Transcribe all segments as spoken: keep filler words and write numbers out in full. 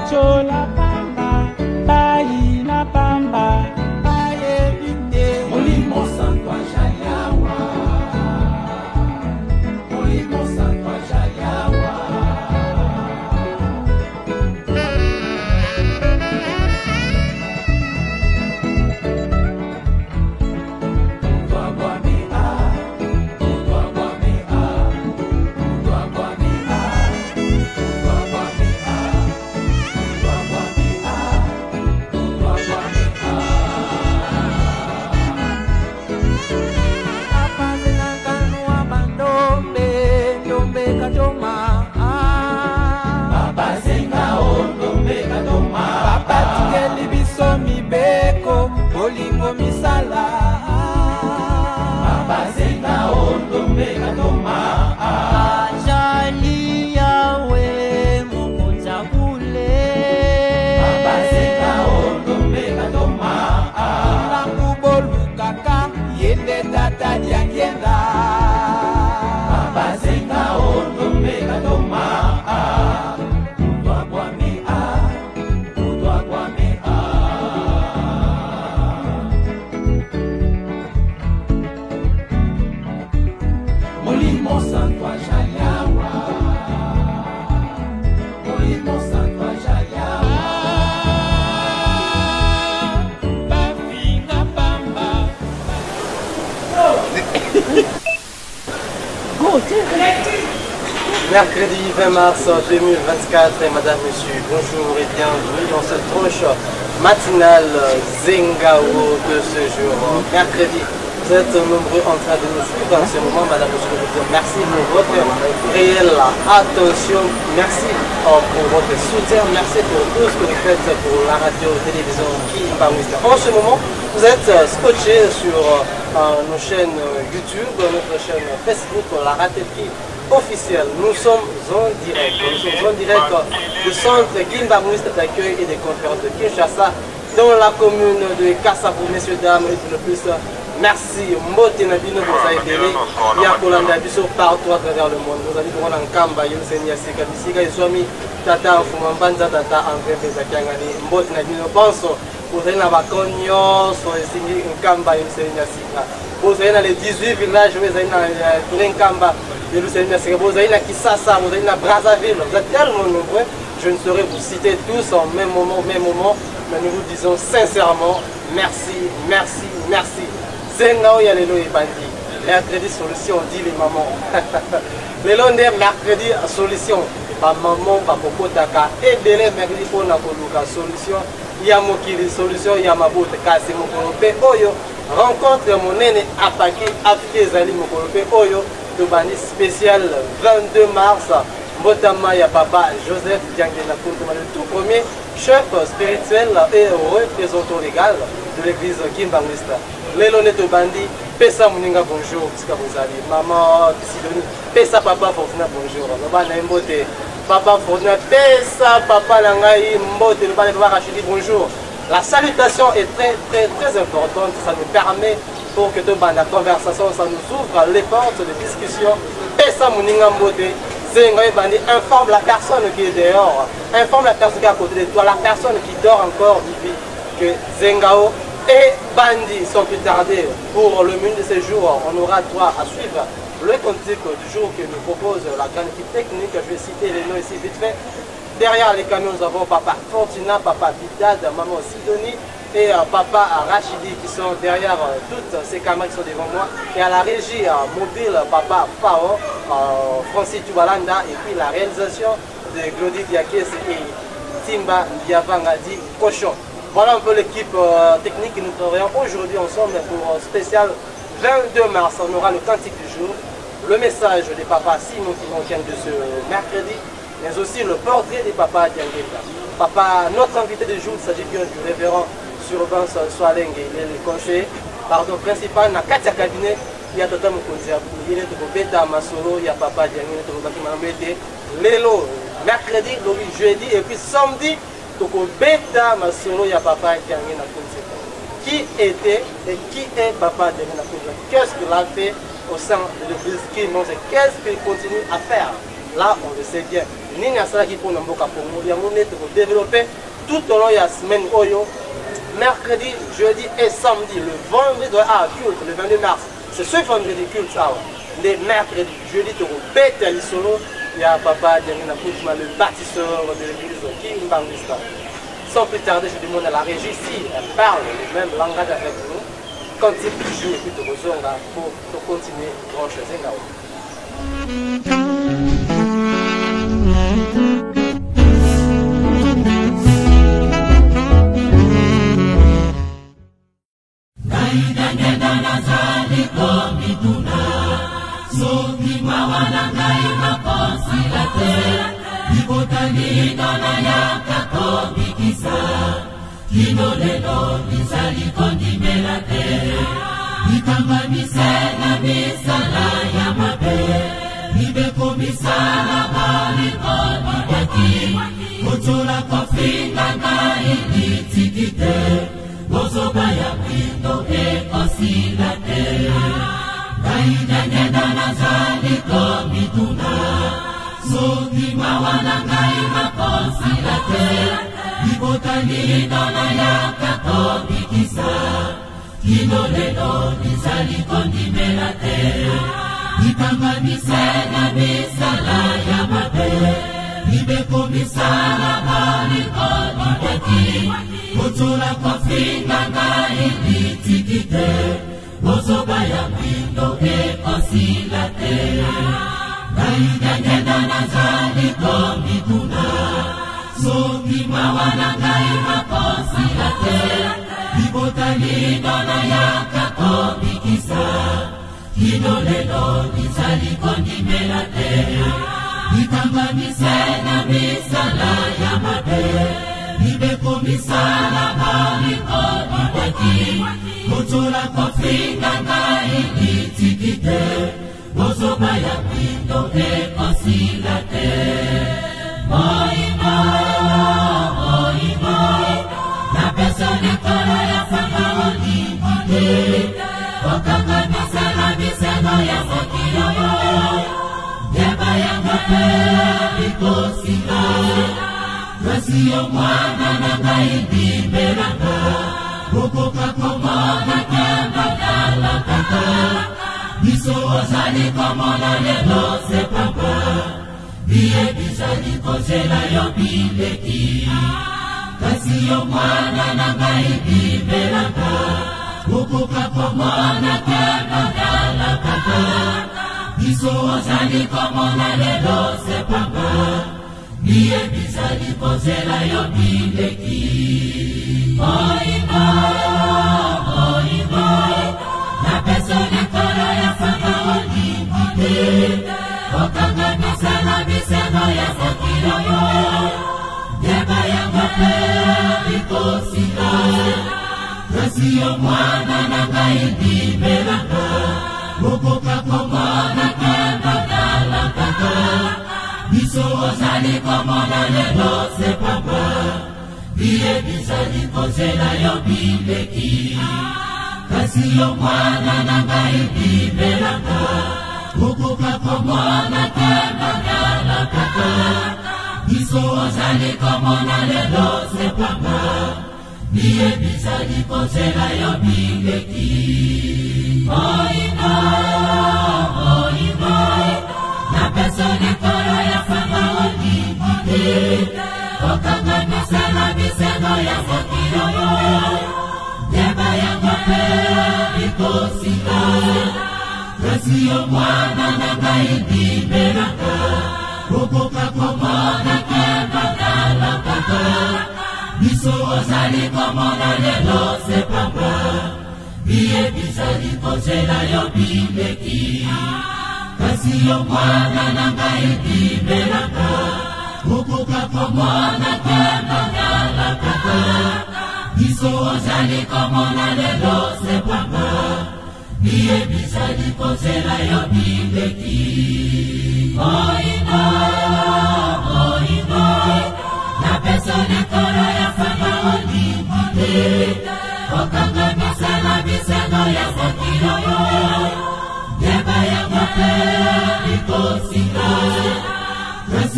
chola pamba, bai na pamba, aye vite. Molimo santo ajayawa, molimo santo ajayawa. Olingo misala Babazenga ondo mega doma Ajali yawe mokonza bule Babazenga ondo mega doma Nangu bolu kaka yende tata diangenda Babazenga ondo mega doma Mercredi vingt mars deux mille vingt-quatre, et madame, monsieur, bonjour et bienvenue dans cette tranche matinale Zengao de ce jour. Mercredi, vous êtes nombreux en train de nous suivre dans ce moment, madame, monsieur, je vous dis merci pour votre réelle attention, merci pour votre soutien, merci pour tout ce que vous faites pour la radio-télévision Kimbanguiste. En ce moment, vous êtes scotché sur euh, nos chaînes YouTube, notre chaîne Facebook, la Raterie officielle. Nous sommes en direct. Nous sommes en direct du centre Kimbanguiste d'accueil et des conférences de Kinshasa, dans la commune de Kassabou, messieurs, dames, et tout le plus. Merci. Mbote Nabino pour ça aider. Il y a Kolanda Bisso partout à travers le monde. Nous allons voir en Kamba, Yosenia Sika, Bisika, Swami, Tata, Fumambanza, Tata, André Bezakangani, Mbote Nabino, pense. Vous avez la Baconio, sur le Kamba, Yosenia Sika. Vous avez les dix-huit villages, vous avez le Kamba. Vous avez la Kisasa, vous avez la Brazzaville, vous êtes tellement nombreux, je ne saurais vous citer tous en même moment, même moment, mais nous vous disons sincèrement merci, merci, merci. Zengao Yalelo et Bandi, mercredi solution, dit les mamans. Les lundis, mercredi solution, ma maman, ma popotaka, et belé mercredi pour la solution, Yamokili solution, Yamabote, Kasi Mokolope, Oyo, rencontre mon aîné Apaki, Afke Zali Mokolope, Oyo. De Bani spécial vingt-deux mars, Mbotama ya Papa Joseph Diangena Kontoma, le tout premier chef spirituel et représentant légal de l'église Kimbanguiste. Lelone Tobandi, Pesa Muninga bonjour, Psikabozali, Maman Sidoni, Pesa Papa Fortuna bonjour, Baba Mbote, Papa Fortuna, Pesa Papa Langai, Mbote, Baba Rachidi bonjour. La salutation est très très très importante, ça nous permet pour que la conversation, ça nous ouvre les portes de discussion. Et ça, Mouninga Mbote, Zengao Bandi informe la personne qui est dehors, informe la personne qui est à côté de toi, la personne qui dort encore, dit que Zengao et Bandi sont plus tardés pour le menu de ces jours. On aura droit à suivre le cantique du jour que nous propose la grande équipe technique. Je vais citer les noms ici vite fait. Derrière les camions, nous avons Papa Fortuna, Papa Bidad, Maman Sidonie et euh, Papa Rachidi qui sont derrière euh, toutes ces caméras qui sont devant moi. Et à la régie euh, mobile, Papa Fao, euh, Francis Tubalanda, et puis la réalisation de Glody Diakes et Timba Diavangadi Cochon. Voilà un peu l'équipe euh, technique que nous travaillons aujourd'hui ensemble pour un spécial vingt-deux mars. On aura le cantique du jour, le message des papas Simon qui vient de ce mercredi, mais aussi le portrait des papas Diangeta. Papa, notre invité du jour, il s'agit bien du révérend Survance Soalenge, il est le conseiller pardon, principal dans quatre cabinets. Il y a Tata Mukonzi, il y a Beta Masoro, il y a Papa Diangeta, il y a Lelo, mercredi, jeudi et puis samedi, Beta Masoro, il y a Papa Diangeta. Qui était et qui est Papa Diangeta? Qu'est-ce qu'il a fait au sein de l'église Kim? Qu'est-ce qu'il continue à faire? Là, on le sait bien. nini asalaki mpona mboka Congo yango nde tokodéveloppe tout au long ya semaine oyo mercredi, jeudi et samedi. Le vendredi à culte, le vingt-deux mars. C'est ce vendredi culte. Les mercredi, jeudi, tu répètes à l'isolo. Il y a papa, le bâtisseur de l'église King Bangista. Sans plus tarder, je demande à la régie si elle parle le même langage avec nous. Quand il joue et puis tu ressors là pour continuer grand chose.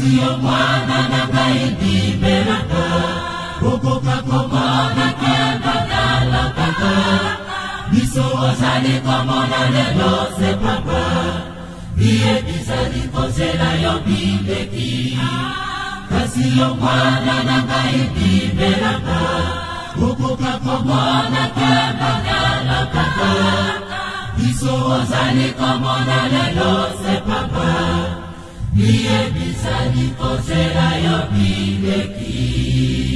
yo mwana na kaidi belaka Bokoka komona kenda na la kaka Biso ozali komona lelo se papa Iye bizali kozela yo bileki Kasi yo mwana na kaidi belaka Bokoka komona kenda na la kaka Biso ozali komona lelo se papa Iye bizali kozela yo bileki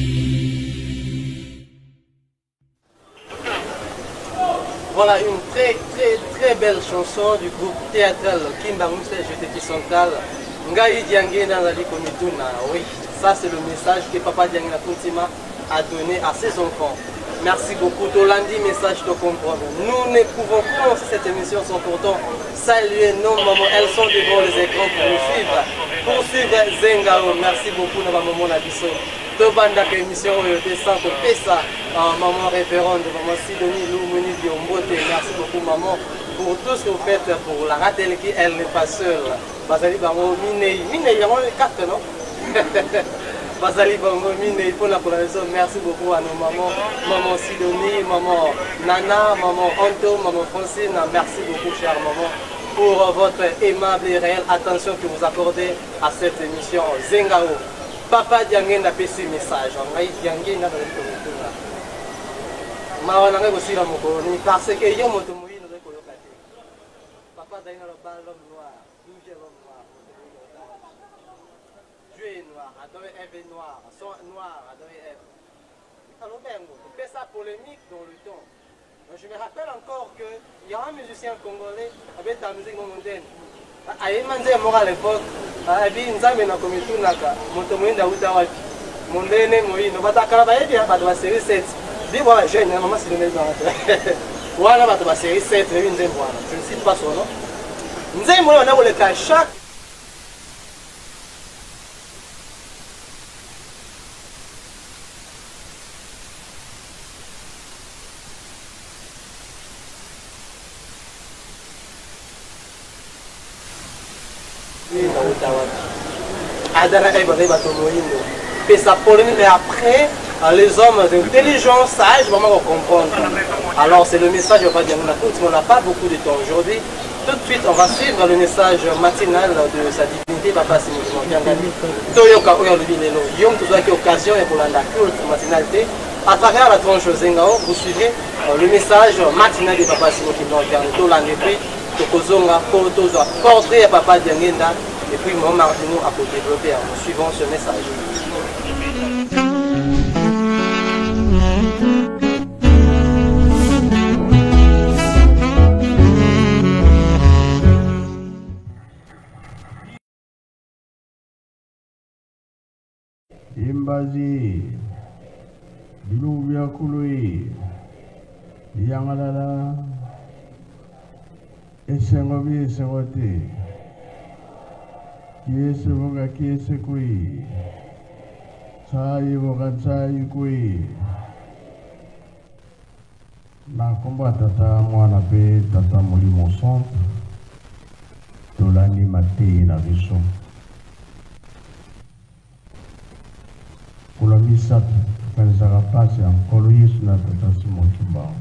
Voilà une très très très belle chanson du groupe théâtral Kimba Moussé Jeteki Central. Ngai Diangena Nali Komituna. Oui, ça c'est le message que Papa Diangena Kuntima a donné à ses enfants. Merci beaucoup. Tolandi, message de comprendre. Nous ne pouvons pas, si cette émission sont pourtant saluer nos mamans. Elles sont devant les écrans pour nous suivre. Pour suivre Zengao. Merci beaucoup, nos mamans Nabiso. Tobanda que émission de Santo Pesa, maman référente, maman Sidonie Loumoni Biombote. Merci beaucoup, maman, pour tout ce que vous faites pour la ratelle qui elle n'est pas seule. Basali Bango Minei. Minei, il y a moins de quatre, non? Basali Bango Minei pour la collaboration. Merci beaucoup à nos mamans, maman Sidonie, maman Nana, maman Anto, maman Francine. Merci beaucoup, chère maman, pour votre aimable et réelle attention que vous accordez à cette émission Zengao. Papa Diangena P C message. Ngai Diangena na komituna. Mawana ngai bosila mokoni parce que yo moto moyino de koyoka te. Papa daina le bal l'homme noir, bouger l'homme noir. Dieu est noir, adorer Ève est noir, son noir, adorer Ève. Alors ben on fait ça polémique dans le temps. Je me rappelle encore que il y a un musicien congolais avec la musique mondaine. Ayemanze mora à l'époque, abi nzambe na komitunaka, moto mwenda uta wapi. Mondene moyino batakala bayebi bato ba série sept. Bi voilà jeune maman c'est le même dans. Voilà bato ba série sept lebi nzembo wana. Je ne cite pas son nom. Nzembo wana ko le ka chaque et ça polémique, mais après, les hommes d'intelligence, sages, vraiment comprendre. Alors c'est le message, on va dire, on n'a pas beaucoup de temps aujourd'hui. Tout de suite, on va suivre le message matinal de sa divinité, Papa Simon Diangani. Toyoka Oyolubinelo, Yom Touzaki occasion et pour la culte matinalité. À travers la tranche Zengao, vous suivez le message matinal de Papa Simon Diangani. Tolandé puis, Tokozonga, Kotozo, portrait à Papa Diangena. Et puis mon Martino a pour développer en suivant ce message. Imbazi, Bilubia Kului, Yangalala, Esengobi Esengote. Qui est ce voga qui est ce qui Sai voga sai qui Na komba tata mwana pe tata molimo centre Tolani mate na biso Kula misat Kanisaka pasi ankolo yesu na tata Simon Kimbao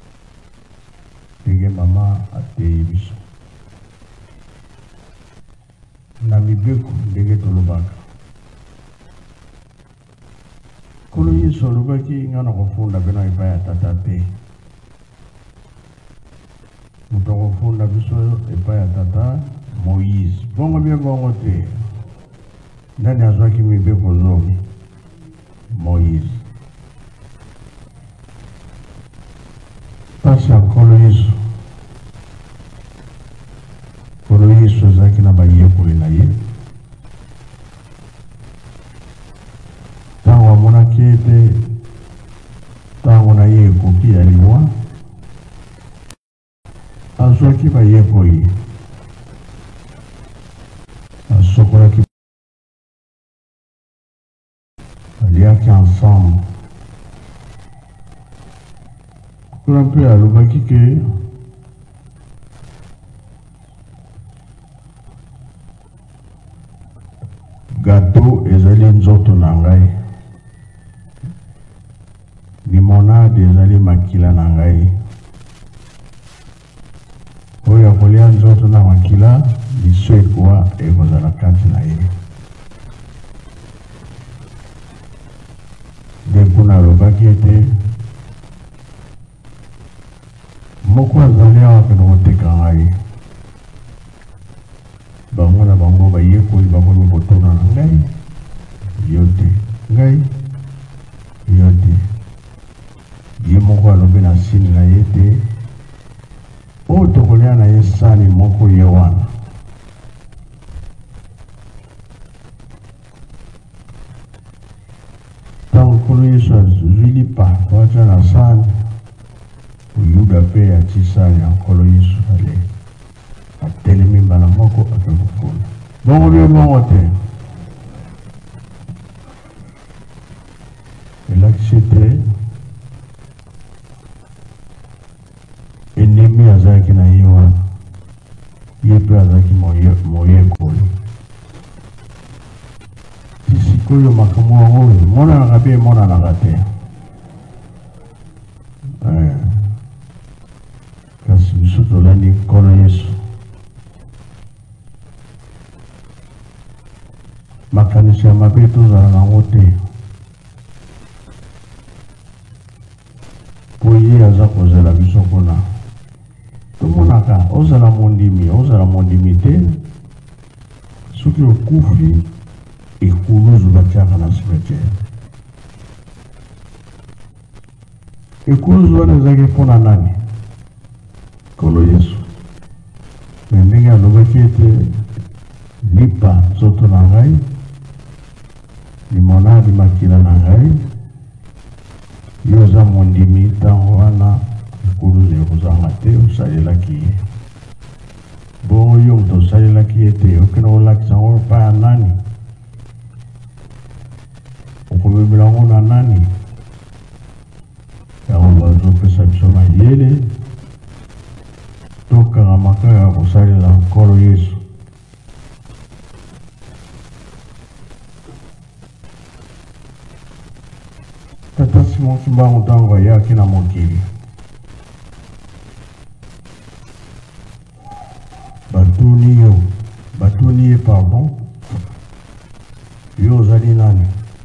Pege mama ate biso na mibeko ndenge tolobaka kolo yesu alobaki nga na kofunda mpe na epai ya tata te moto akofunda biso epai ya tata Moïse bongo bie bongo te ndani azwaki mibeko zomi Moïse pasi ya kolo yesu kolo yesu azalaki na bayekoli na ye ntango amonaki ete ntango na ye ekoki ya liwa azwaki bayekoli asokolaki aliaki ensemble kuna mpe alobaki ke gâteau ezali nzoto na ngai, limonade ezali makila na ngai. Oyo kolia nzoto na makila liso ekwa ekozala kati na ye. Nde kuna alobaki ete moko azali awa pene koteka ngai, bango na bango bayekoli bakomi kotuna na ngai, yo te ngai yo te. Ye moko alobi na sini na ye te, oyo tokolia na ye sani moko ye wana. Ntango nkolo Yesu azwi lipa watia na sani, Yuda pe ati sani ya nkolo Yesu ale atelemi mbala moko akekufuna. Bongo bie bongo te. Elakisi ete ennemi azalaki na ye wana, ye pe azalaki moyekoli. Ti sikoyo makambo yango oyo emonanaka mpe emonanaka te. Kasi biso tolandi nkolo Yesu, makanisi ya mabe tozala nango te, po ye aza kozela biso mpona tomonaka ozala mondimi ozala mondimi te, soki okufi ekuluzu batiaka na cimetière. Ekuluzu wana ezalaki mpona nani? Nkolo Yesu. Me ndenge alobaki ete lipa nzoto na ngai, limonade makila na ngai, yo oza mondimi ntango wana ekuluzu ekozanga te, osalelaki ye. Bongo yo moto osalelaki ye te, okende kolakisa yango epai ya nani? Okomemela yango na nani? Yango bazopesa biso mayele tokanga makaka ya kosalela nkolo Yesu. Tata Simon Kimbangu ntango ayaki na mokili, batuni yo batuni ye pardon, yo ozali nani?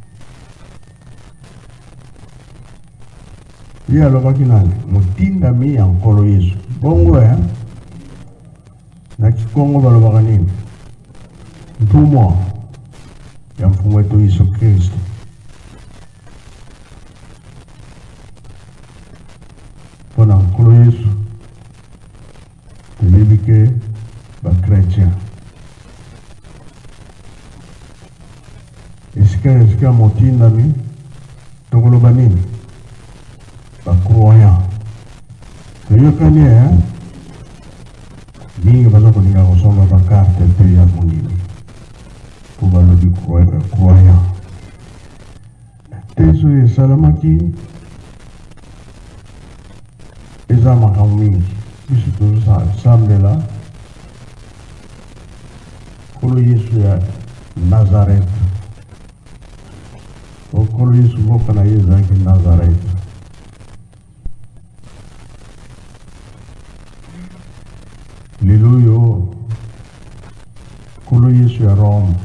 Ye alobaki nani? Motindami ya nkolo Yesu. Bongo ya na Kikongo balobaka nini? Ntumwa ya mfumu wetu Yesu Kristo. Mpona nkolo Yesu toyebi ke bakretien esika esika motindami tokoloba nini? Bakroyant. Toyokani ya mingi baza kolinga kosomba bakarte mpe ya mondimi po balobi croyant. Te soki esalamaki eza makambo mingi, biso tozosambela nkolo Yesu ya Nazaret. Nkolo Yesu mboka na ye ezalaki Nazaret. Lelo yo nkolo Yesu ya Rome,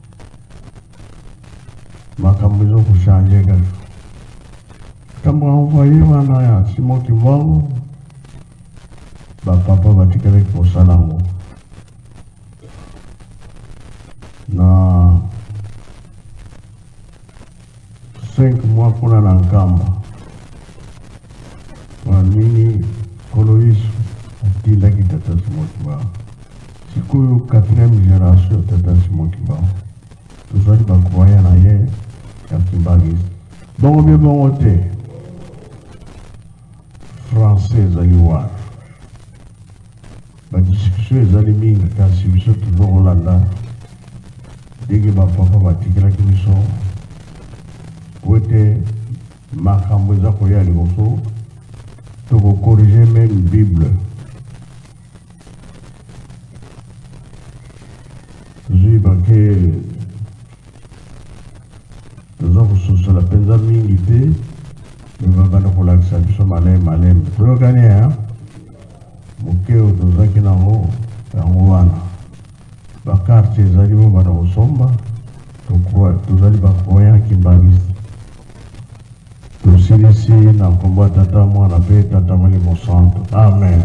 makambo ezo kochange kaka. Ntango envoye wana ya Simon Kimbangu, bapapa batikalaki kosala yango na cinq mois kuna na nkamba. Wanini nkolo Yesu atindaki Tata Simon Kimbangu. Sikoyo quatrième génération Tata Simon Kimbangu, tozali bakroya na ye ya Kimbangu. Bongo bie bongo te, français ezali wana, badiscussion ezali mingi, kasi biso tozokolanda ndenge bapapa batikelaki biso po ete makambo eza koya liboso, tokokorige meme Bible. Tozoyeba ke mosusu la penza mingi te bebakana kolakisa biso maleme maleme toyokani ya moke oyo tozalaki nango yango wana bakartier ezali mo bana kosomba tozali bakoya kimbangisi tosilisi na nkombo ya tata mwana mpe tata molimo santo amen.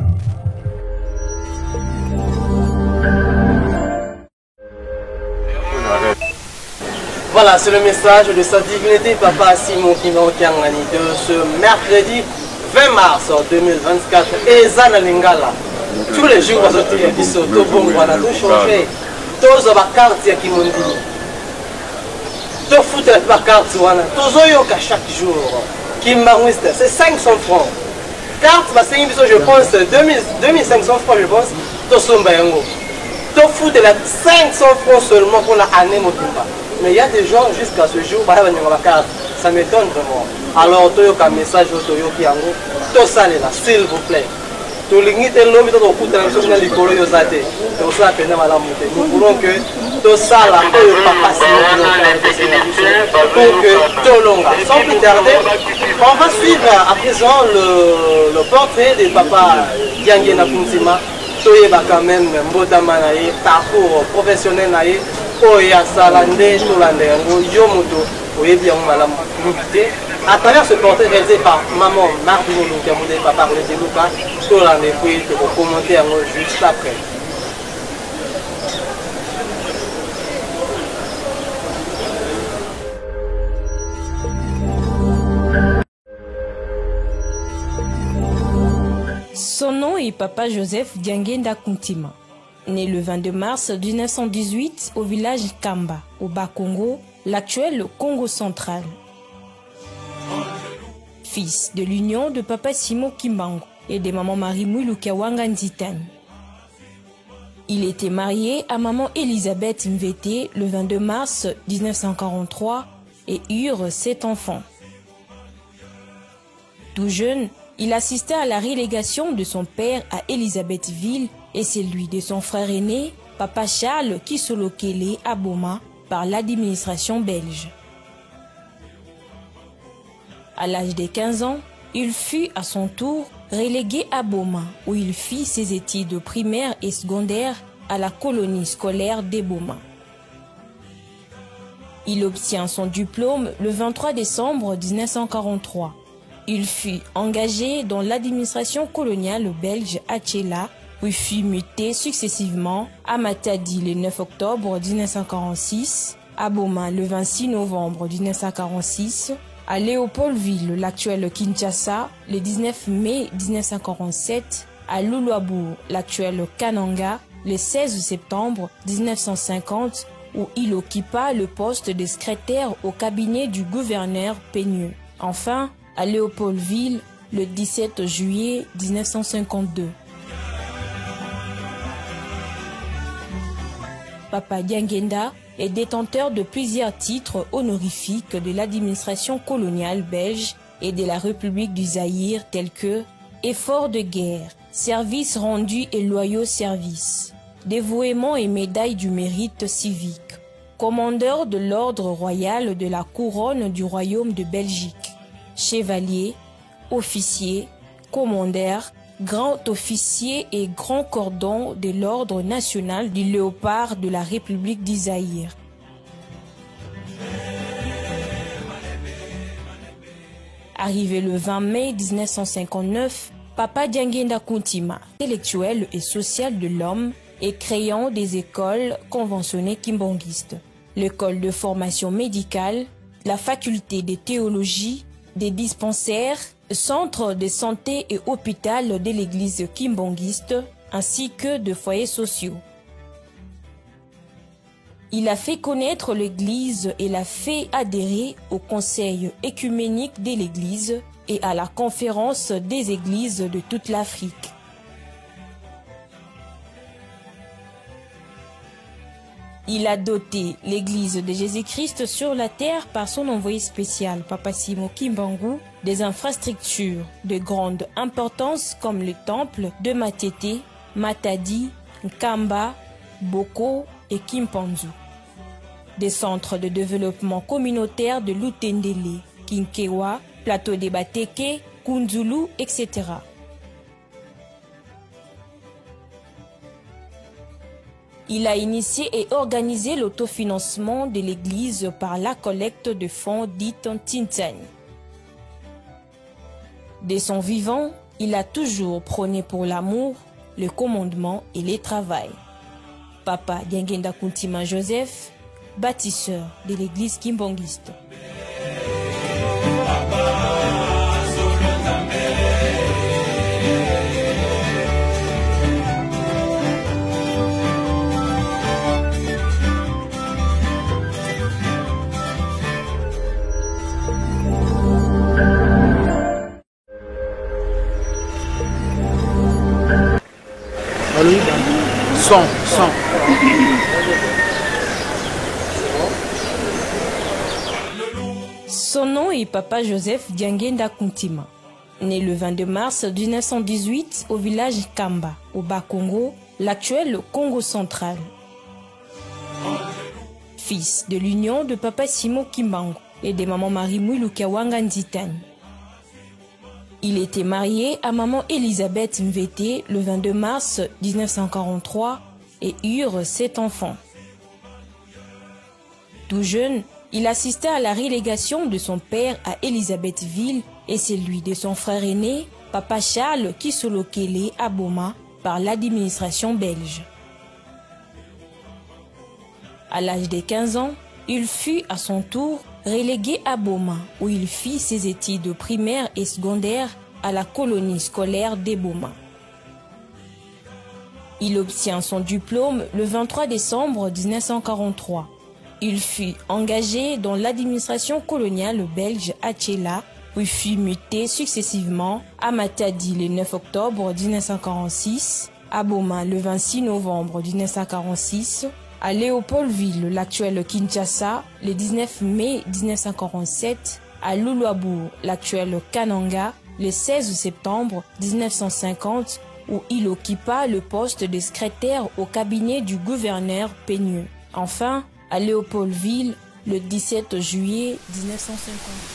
Voilà, c'est le message de sa divinité Papa Simon Kimbangu-Kiangani de ce mercredi vingt mars deux mille vingt-quatre. Et Zana Lingala, tous les jours, on va sortir des bisous, tout bon, voilà, tout changer. Tous les cartes qui m'ont dit. Tout fout la carte, voilà. Tous les jours, chaque jour. Kimbangu, c'est cinq cents francs. Carte, je pense, deux mille cinq cents francs, je pense. Tout son bayango. Tout fout la cinq cents francs seulement pour l'année Motimba. Mais il y a des gens jusqu'à ce jour, ça m'étonne vraiment. Alors, tu as un message au Toyo Kiango, tout ça là, s'il vous plaît. Tu as l'homme qui a été pour que tout ça là, pour que tout long. Sans plus tarder, on va suivre à présent le, le portrait de Papa Yangena Kuntima. Toyeba quand même mbotama na ye parcours professionnel na ye oya salande tolande yango yo moto oyebi yango malamu te à travers ce portrait réalisé par maman Martino Lunkamoude papa Roger Luka tolande puis to commenter yango juste après. Son nom est Papa Joseph Diangenda Kuntima, né le vingt-deux mars mille neuf cent dix-huit au village Kamba, au Bas-Congo, l'actuel Congo central. Fils de l'union de Papa Simon Kimbangu et de Maman Marie-Mouy Lukawanga Nzitani. Il était marié à Maman Elisabeth Mvete le vingt-deux mars mille neuf cent quarante-trois et eurent sept enfants. Tout jeune, il assistait à la relégation de son père à Elisabethville et celui de son frère aîné, Papa Charles Kisolokele à Boma, par l'administration belge. À l'âge de quinze ans, il fut à son tour relégué à Boma, où il fit ses études primaires et secondaires à la colonie scolaire de Boma. Il obtient son diplôme le vingt-trois décembre mille neuf cent quarante-trois. Il fut engagé dans l'administration coloniale belge à Tchela, puis fut muté successivement à Matadi le neuf octobre mille neuf cent quarante-six, à Boma le vingt-six novembre mille neuf cent quarante-six, à Léopoldville, l'actuel Kinshasa, le dix-neuf mai mille neuf cent quarante-sept, à Luluabourg, l'actuel Kananga, le seize septembre mille neuf cent cinquante, où il occupa le poste de secrétaire au cabinet du gouverneur Peigneux. Enfin, à Léopoldville, le dix-sept juillet mille neuf cent cinquante-deux. Papa Diangenda est détenteur de plusieurs titres honorifiques de l'administration coloniale belge et de la République du Zaïre tels que effort de guerre, service rendu et loyaux services, dévouement et médaille du mérite civique, commandeur de l'ordre royal de la couronne du royaume de Belgique, chevalier, officier, commandeur, grand officier et grand cordon de l'ordre national du léopard de la République du Zaïre. Arrivé le vingt mai mille neuf cent cinquante-neuf, Papa Diangenda Kuntima, intellectuel et social de l'homme et créant des écoles conventionnées kimbanguistes, l'école de formation médicale, la faculté de théologie, des dispensaires, centres de santé et hôpital de l'église kimbanguiste, ainsi que de foyers sociaux. Il a fait connaître l'église et l'a fait adhérer au conseil écuménique de l'église et à la conférence des églises de toute l'Afrique. Il a doté l'église de Jésus-Christ sur la terre par son envoyé spécial, Papa Simon Kimbangu, des infrastructures de grande importance comme le temple de Matete, Matadi, Nkamba, Boko et Kimpanzu. des centres de développement communautaire de Lutendele, Kinkewa, Plateau des Bateke, Kunzulu, et cetera. Il a initié et organisé l'autofinancement de l'Église par la collecte de fonds dite Tintane. De son vivant, il a toujours prôné pour l'amour, le commandement et le travail. Papa Diangenda Kuntima Joseph, bâtisseur de l'Église kimbangiste. Son, son. Son nom est Papa Joseph Diangenda Kuntima. Né le vingt-deux mars mille neuf cent dix-huit au village Kamba, au Bas-Congo, l'actuel Congo central. Fils de l'union de Papa Simon Kimbango et de Maman Marie Mwiluka Nzitani. Il était marié à Maman Elisabeth Mvete le vingt-deux mars mille neuf cent quarante-trois et eurent sept enfants. Tout jeune, il assista à la relégation de son père à Elisabethville et celui de son frère aîné, Papa Charles Kisolokele à Boma, par l'administration belge. À l'âge de quinze ans, il fut à son tour relégué à Boma, où il fit ses études primaires et secondaires à la colonie scolaire de Boma. Il obtient son diplôme le vingt-trois décembre mille neuf cent quarante-trois. Il fut engagé dans l'administration coloniale belge à Tchela, puis fut muté successivement à Matadi le neuf octobre mille neuf cent quarante-six, à Boma le vingt-six novembre mille neuf cent quarante-six, à Léopoldville, l'actuel Kinshasa, le dix-neuf mai mille neuf cent quarante-sept, à Luluabourg, l'actuel Kananga, le seize septembre mille neuf cent cinquante, où il occupa le poste de secrétaire au cabinet du gouverneur Peigneux. Enfin, à Léopoldville, le dix-sept juillet mille neuf cent cinquante.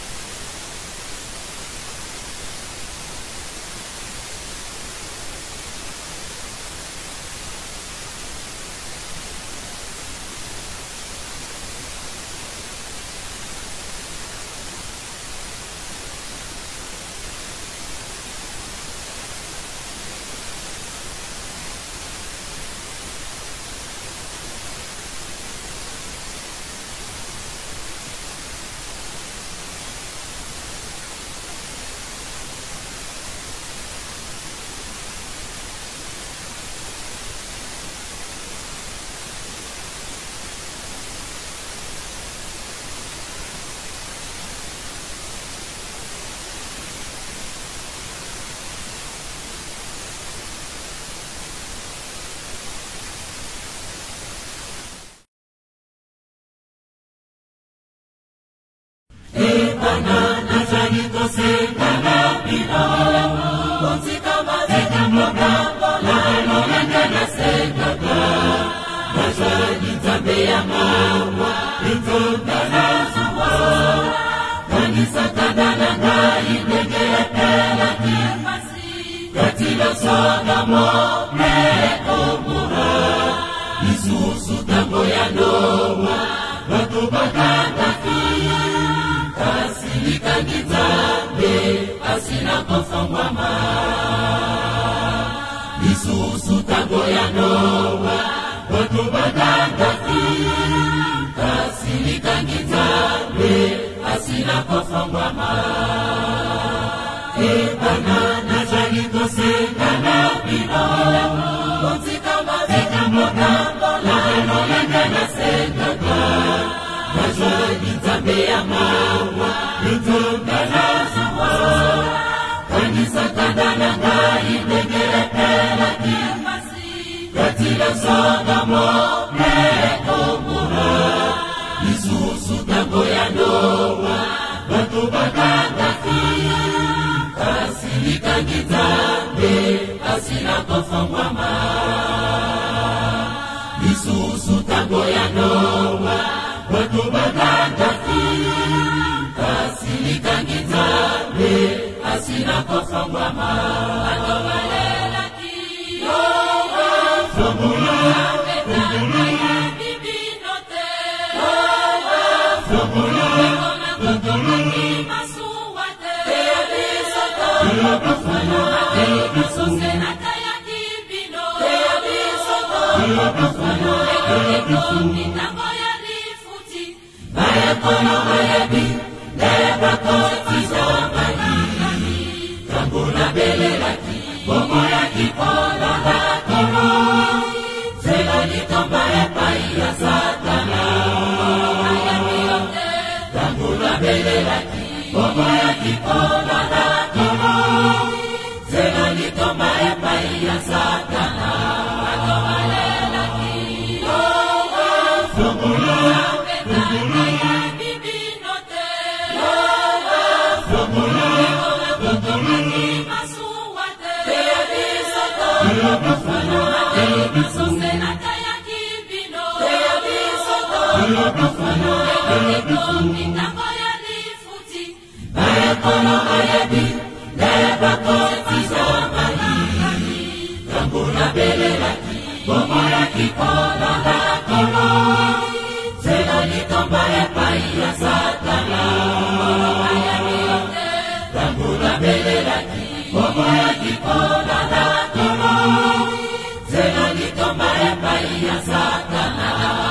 nakofambwama atobalelaki yowa fungula betana ya bibino te yowa fungula ekona kotomaki masuwa te eyabisoto yobafana ateyibisose natayaki bino eyabisoto yobafana ekomi tango ya lifuti bayekono bayebi lebakoti zomani tambula belelaki bomo ya kipolo lakoro zelani tomba epai ya satana ayamiote tambula belelaki bomo ya kipolo lakoro zelani tomba epai ya satana atobalelaki yowa fungula betana ya bibino te yowa fungula ekona kotomaki masuwa te eyabisoto yobafana ateyibisose natayaki bino eyabisoto yobafana ekomi tango ya lifuti bayekono ayebi lebakoti zomani tambula belelaki bomo ya kipolo lakoro zelani tomba epai ya satana ayamiote tambula belelaki bomo ya kipolo lakoro zelani tomba epai ya satana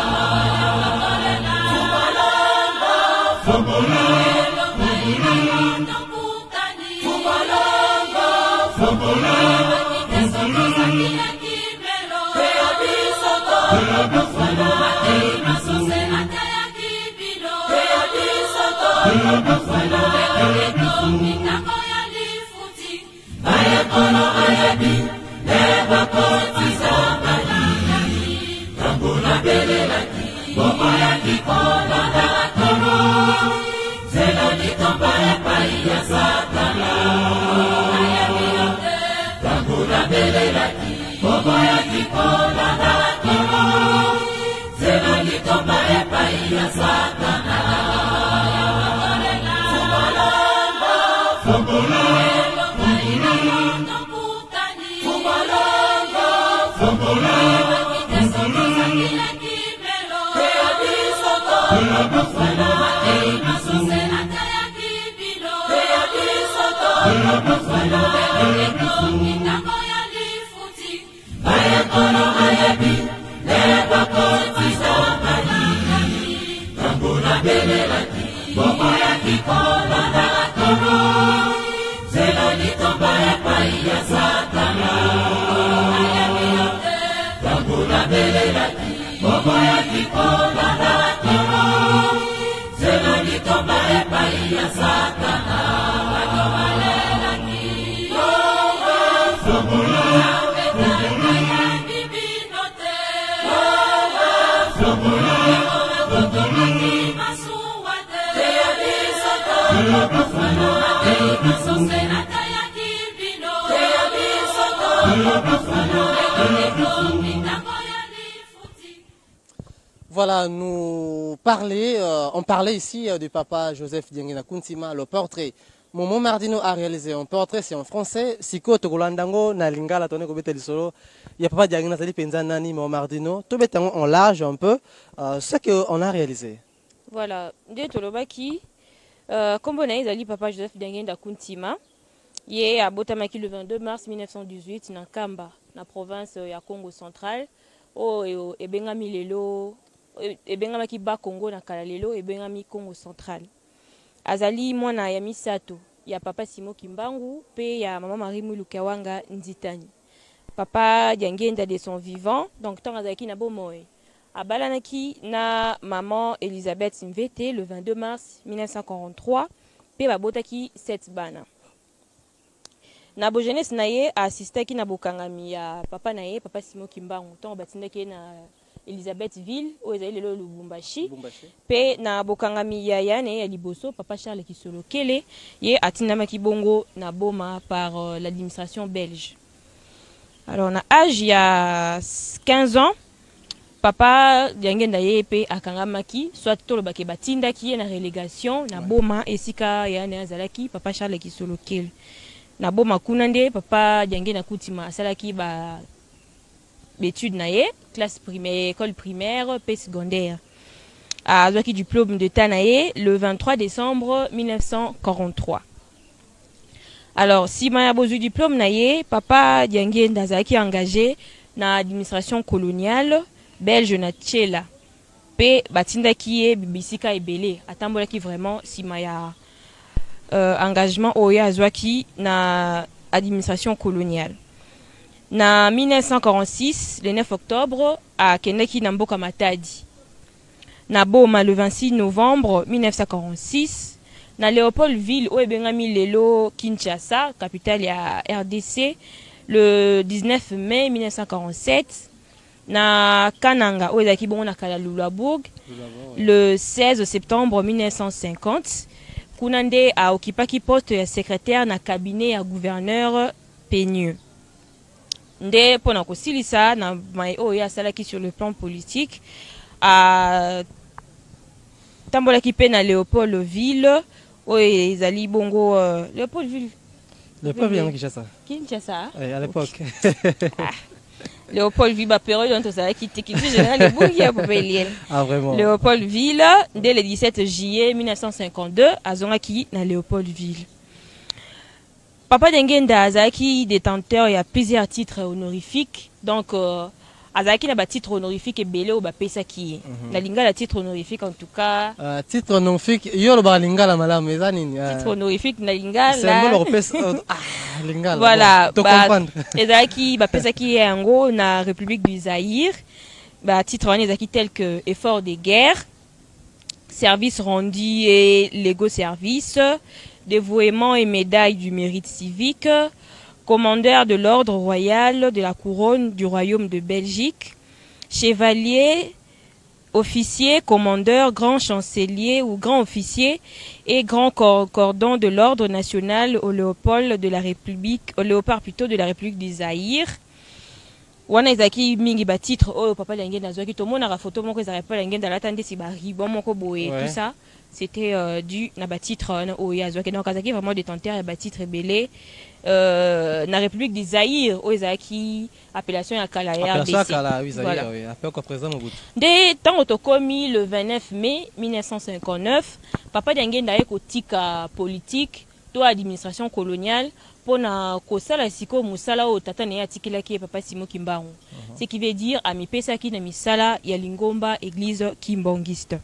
fumalongo fumula fumalongo fumula bayekono ayebi lebakoti zomani tambula belelaki bomo ya kipolo lakoro zelani tomba epai ya satana ayamiote tambula belelaki bomo ya kipolo lakoro zelani tomba epai ya satana fumalongo fungula fumalongo fungula eyabisoto yobafana ateyibisose natayaki bino eyabisoto yobafana ekomi tango ya lifuti bayekono ayebi lebakoti zomani tambula belelaki bomo ya kipolo lakoro zelani tomba epai ya satana ayamiote tambula belelaki bomo ya kipolo lakoro zelani tomba epai ya satana atobalelaki yowa fungula betana ya bibino te yowa fungula ekona kotomaki masuwa te eyabisoto yobafana ateyibisose natayaki bino eyabisoto yobafana ekomi tango ya lifuti. Voilà, nous parler, euh, on parlait ici euh, du papa Joseph Diengena Kuntima, le portrait. Momo Mardino a réalisé un portrait, c'est en français. Siko Togolandango, na lingala tone ko betel solo. Ya papa Diengena sali penza nani Momo Mardino. Tout betango en large un peu euh, ce que on a réalisé. Voilà, de Tolobaki, euh, comme on a dit, papa Joseph Diengena Kuntima, il est à Botamaki le vingt-deux mars mille neuf cent dix-huit, dans Kamba, dans la province de Congo central. Oh, et Bengami Lelo. Ebengama ki ba Congo na Kalalelo ebengami Congo central. Azali mwana ya misato ya papa Simo Kimbangu pe ya maman Marie Mulukawanga Nzitani. Papa Diengenda de son vivant, donc tant azaki na bomoy. Abalanaki na maman Elisabeth Mvete le vingt-deux mars mille neuf cent quarante-trois pe babotaki sept bana. Na bo jeunesse na ye assistaki na bokangami ya papa na ye papa Simo Kimbangu tant batindaki na Elisabethville au ezali lelo Lubumbashi pe na bokangami ya yane ya liboso papa Charles Kisolo Kele ye atinama kibongo na boma par euh, l'administration belge. Alors na âge il y a quinze ans papa Diengenda ye pe akangamaki soit to lobake batinda ki na relégation na boma esika ya ne azalaki papa Charles Kisolo Kele. na boma kuna nde papa Diangué na kutima asalaki ba études na ye classe primaire école primaire pe secondaire azwaki diplôme d'état na ye le vingt-trois décembre mille neuf cent quarante-trois. Alors si maya bozwi diplôme na ye papa Diangué ndazaki engagé na administration coloniale belge na Tchela pe batindaki ye bibisika ebele atambolaki vraiment si maya euh, engagement oya azwaki na administration coloniale. Na mille neuf cent quarante-six, le neuf octobre, à Kendaki Namboka Matadi. Na Boma, le vingt-six novembre mille neuf cent quarante-six, na Léopoldville, où Ebengami Lelo Kinshasa, capitale ya R D C, le dix-neuf mai mille neuf cent quarante-sept, na Kananga, où Ezaki Bongo na Kalalulabourg, le seize septembre mille neuf cent cinquante, Kunande a occupé qui poste de secrétaire na cabinet à gouverneur Peigneux. Nde pona kosilisa na mai oya salaki sur le plan politique a tambolaki pe na Léopoldville oye ezali bongo uh, Léopoldville Léopoldville Kinshasa Kinshasa oui, à l'époque ah. Léopoldville ba période on salaki technique général de Bougia Popelienne. Ah vraiment. Léopoldville dès le dix-sept juillet mille neuf cent cinquante-deux azongaki na Léopoldville. Papa Diangué azaki détenteur, il y a plusieurs titres honorifiques. Donc, euh, azaki na ba titre honorifique et belé ou ba pesa qui. La lingala titre honorifique en tout cas. Uh, titre honorifique, yo ba lingala malamu ezani. Titre honorifique na lingala. C'est bon le pesa ah lingala. Voilà. Bon, ba, comprendre. Ezaki ba pesa qui est en gros na République du Zaïre. Ba titre wana ezaki tel que effort de guerre, service rendu et légaux services. Dévouement et médaille du mérite civique, commandeur de l'ordre royal de la couronne du royaume de Belgique, chevalier, officier, commandeur, grand chancelier ou grand officier et grand cordon de l'ordre national au Léopold de la République, au léopard plutôt de la République du Zaïre. Wana ezaki mingi ba titre oh papa Diangué nazwaki to mona ra photo moko ezaka papa Diangué ndalata si ba ribon moko boye tout ça c'était euh, du na ba titre oh yazwaki donc azaki vraiment détenteur ya ba titre belé euh na République du Zaïre oh ezaki appellation ya kala ya R D C appellation kala oui Zaïre oui après quoi présent Mobutu de temps otokomi le vingt-neuf mai mille neuf cent cinquante-neuf papa Diangué ndaye kotika politique to administration coloniale pour na kosala siko musala o tata ne atikela ki papa Simo Kimbangu. Uh-huh. Ce qui veut dire ami pesa ki na misala ya Lingomba église kimbangiste.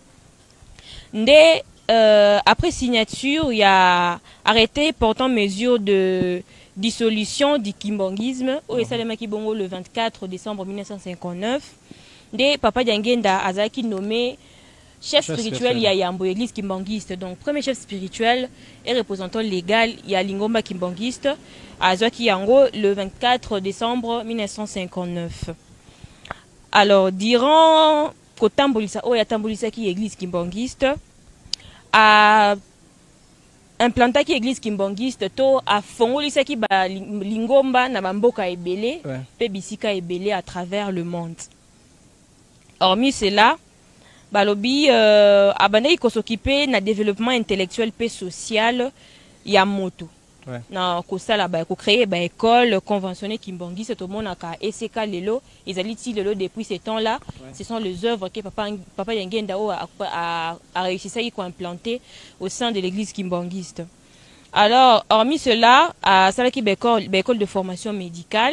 Nde euh, après signature il y a arrêté portant mesure de dissolution du kimbangisme au Esalema Kibongo le vingt-quatre décembre mille neuf cent cinquante-neuf. Nde papa Diangué nda azaki nommé chef spirituel, il y a Yambo église kimbangiste. Donc, premier chef spirituel et représentant légal, il y a Lingomba kimbangiste, à Zoaki Yango, le vingt-quatre décembre mille neuf cent cinquante-neuf. Alors, durant Kotambolisa, oh, il y a Tambolisa qui est église kimbangiste, à implanté qui église kimbangiste, to à Fongolisa qui ba Lingomba, Nabamboka et Belé, Pebisika et Belé à travers le monde. Hormis cela, balobi euh, abandé ko s'occuper na développement intellectuel et social ya moto ouais. Na ko sala ba ko créer ba école conventionnée Kimbangi c'est au monde aka E C K lelo ils allaient ti lelo depuis ces temps-là ouais. Ce sont les œuvres que papa papa Diangué Ndao a, a, a réussi ça y ko implanter au sein de l'église kimbangiste. Alors hormis cela à salaki ba école de formation médicale,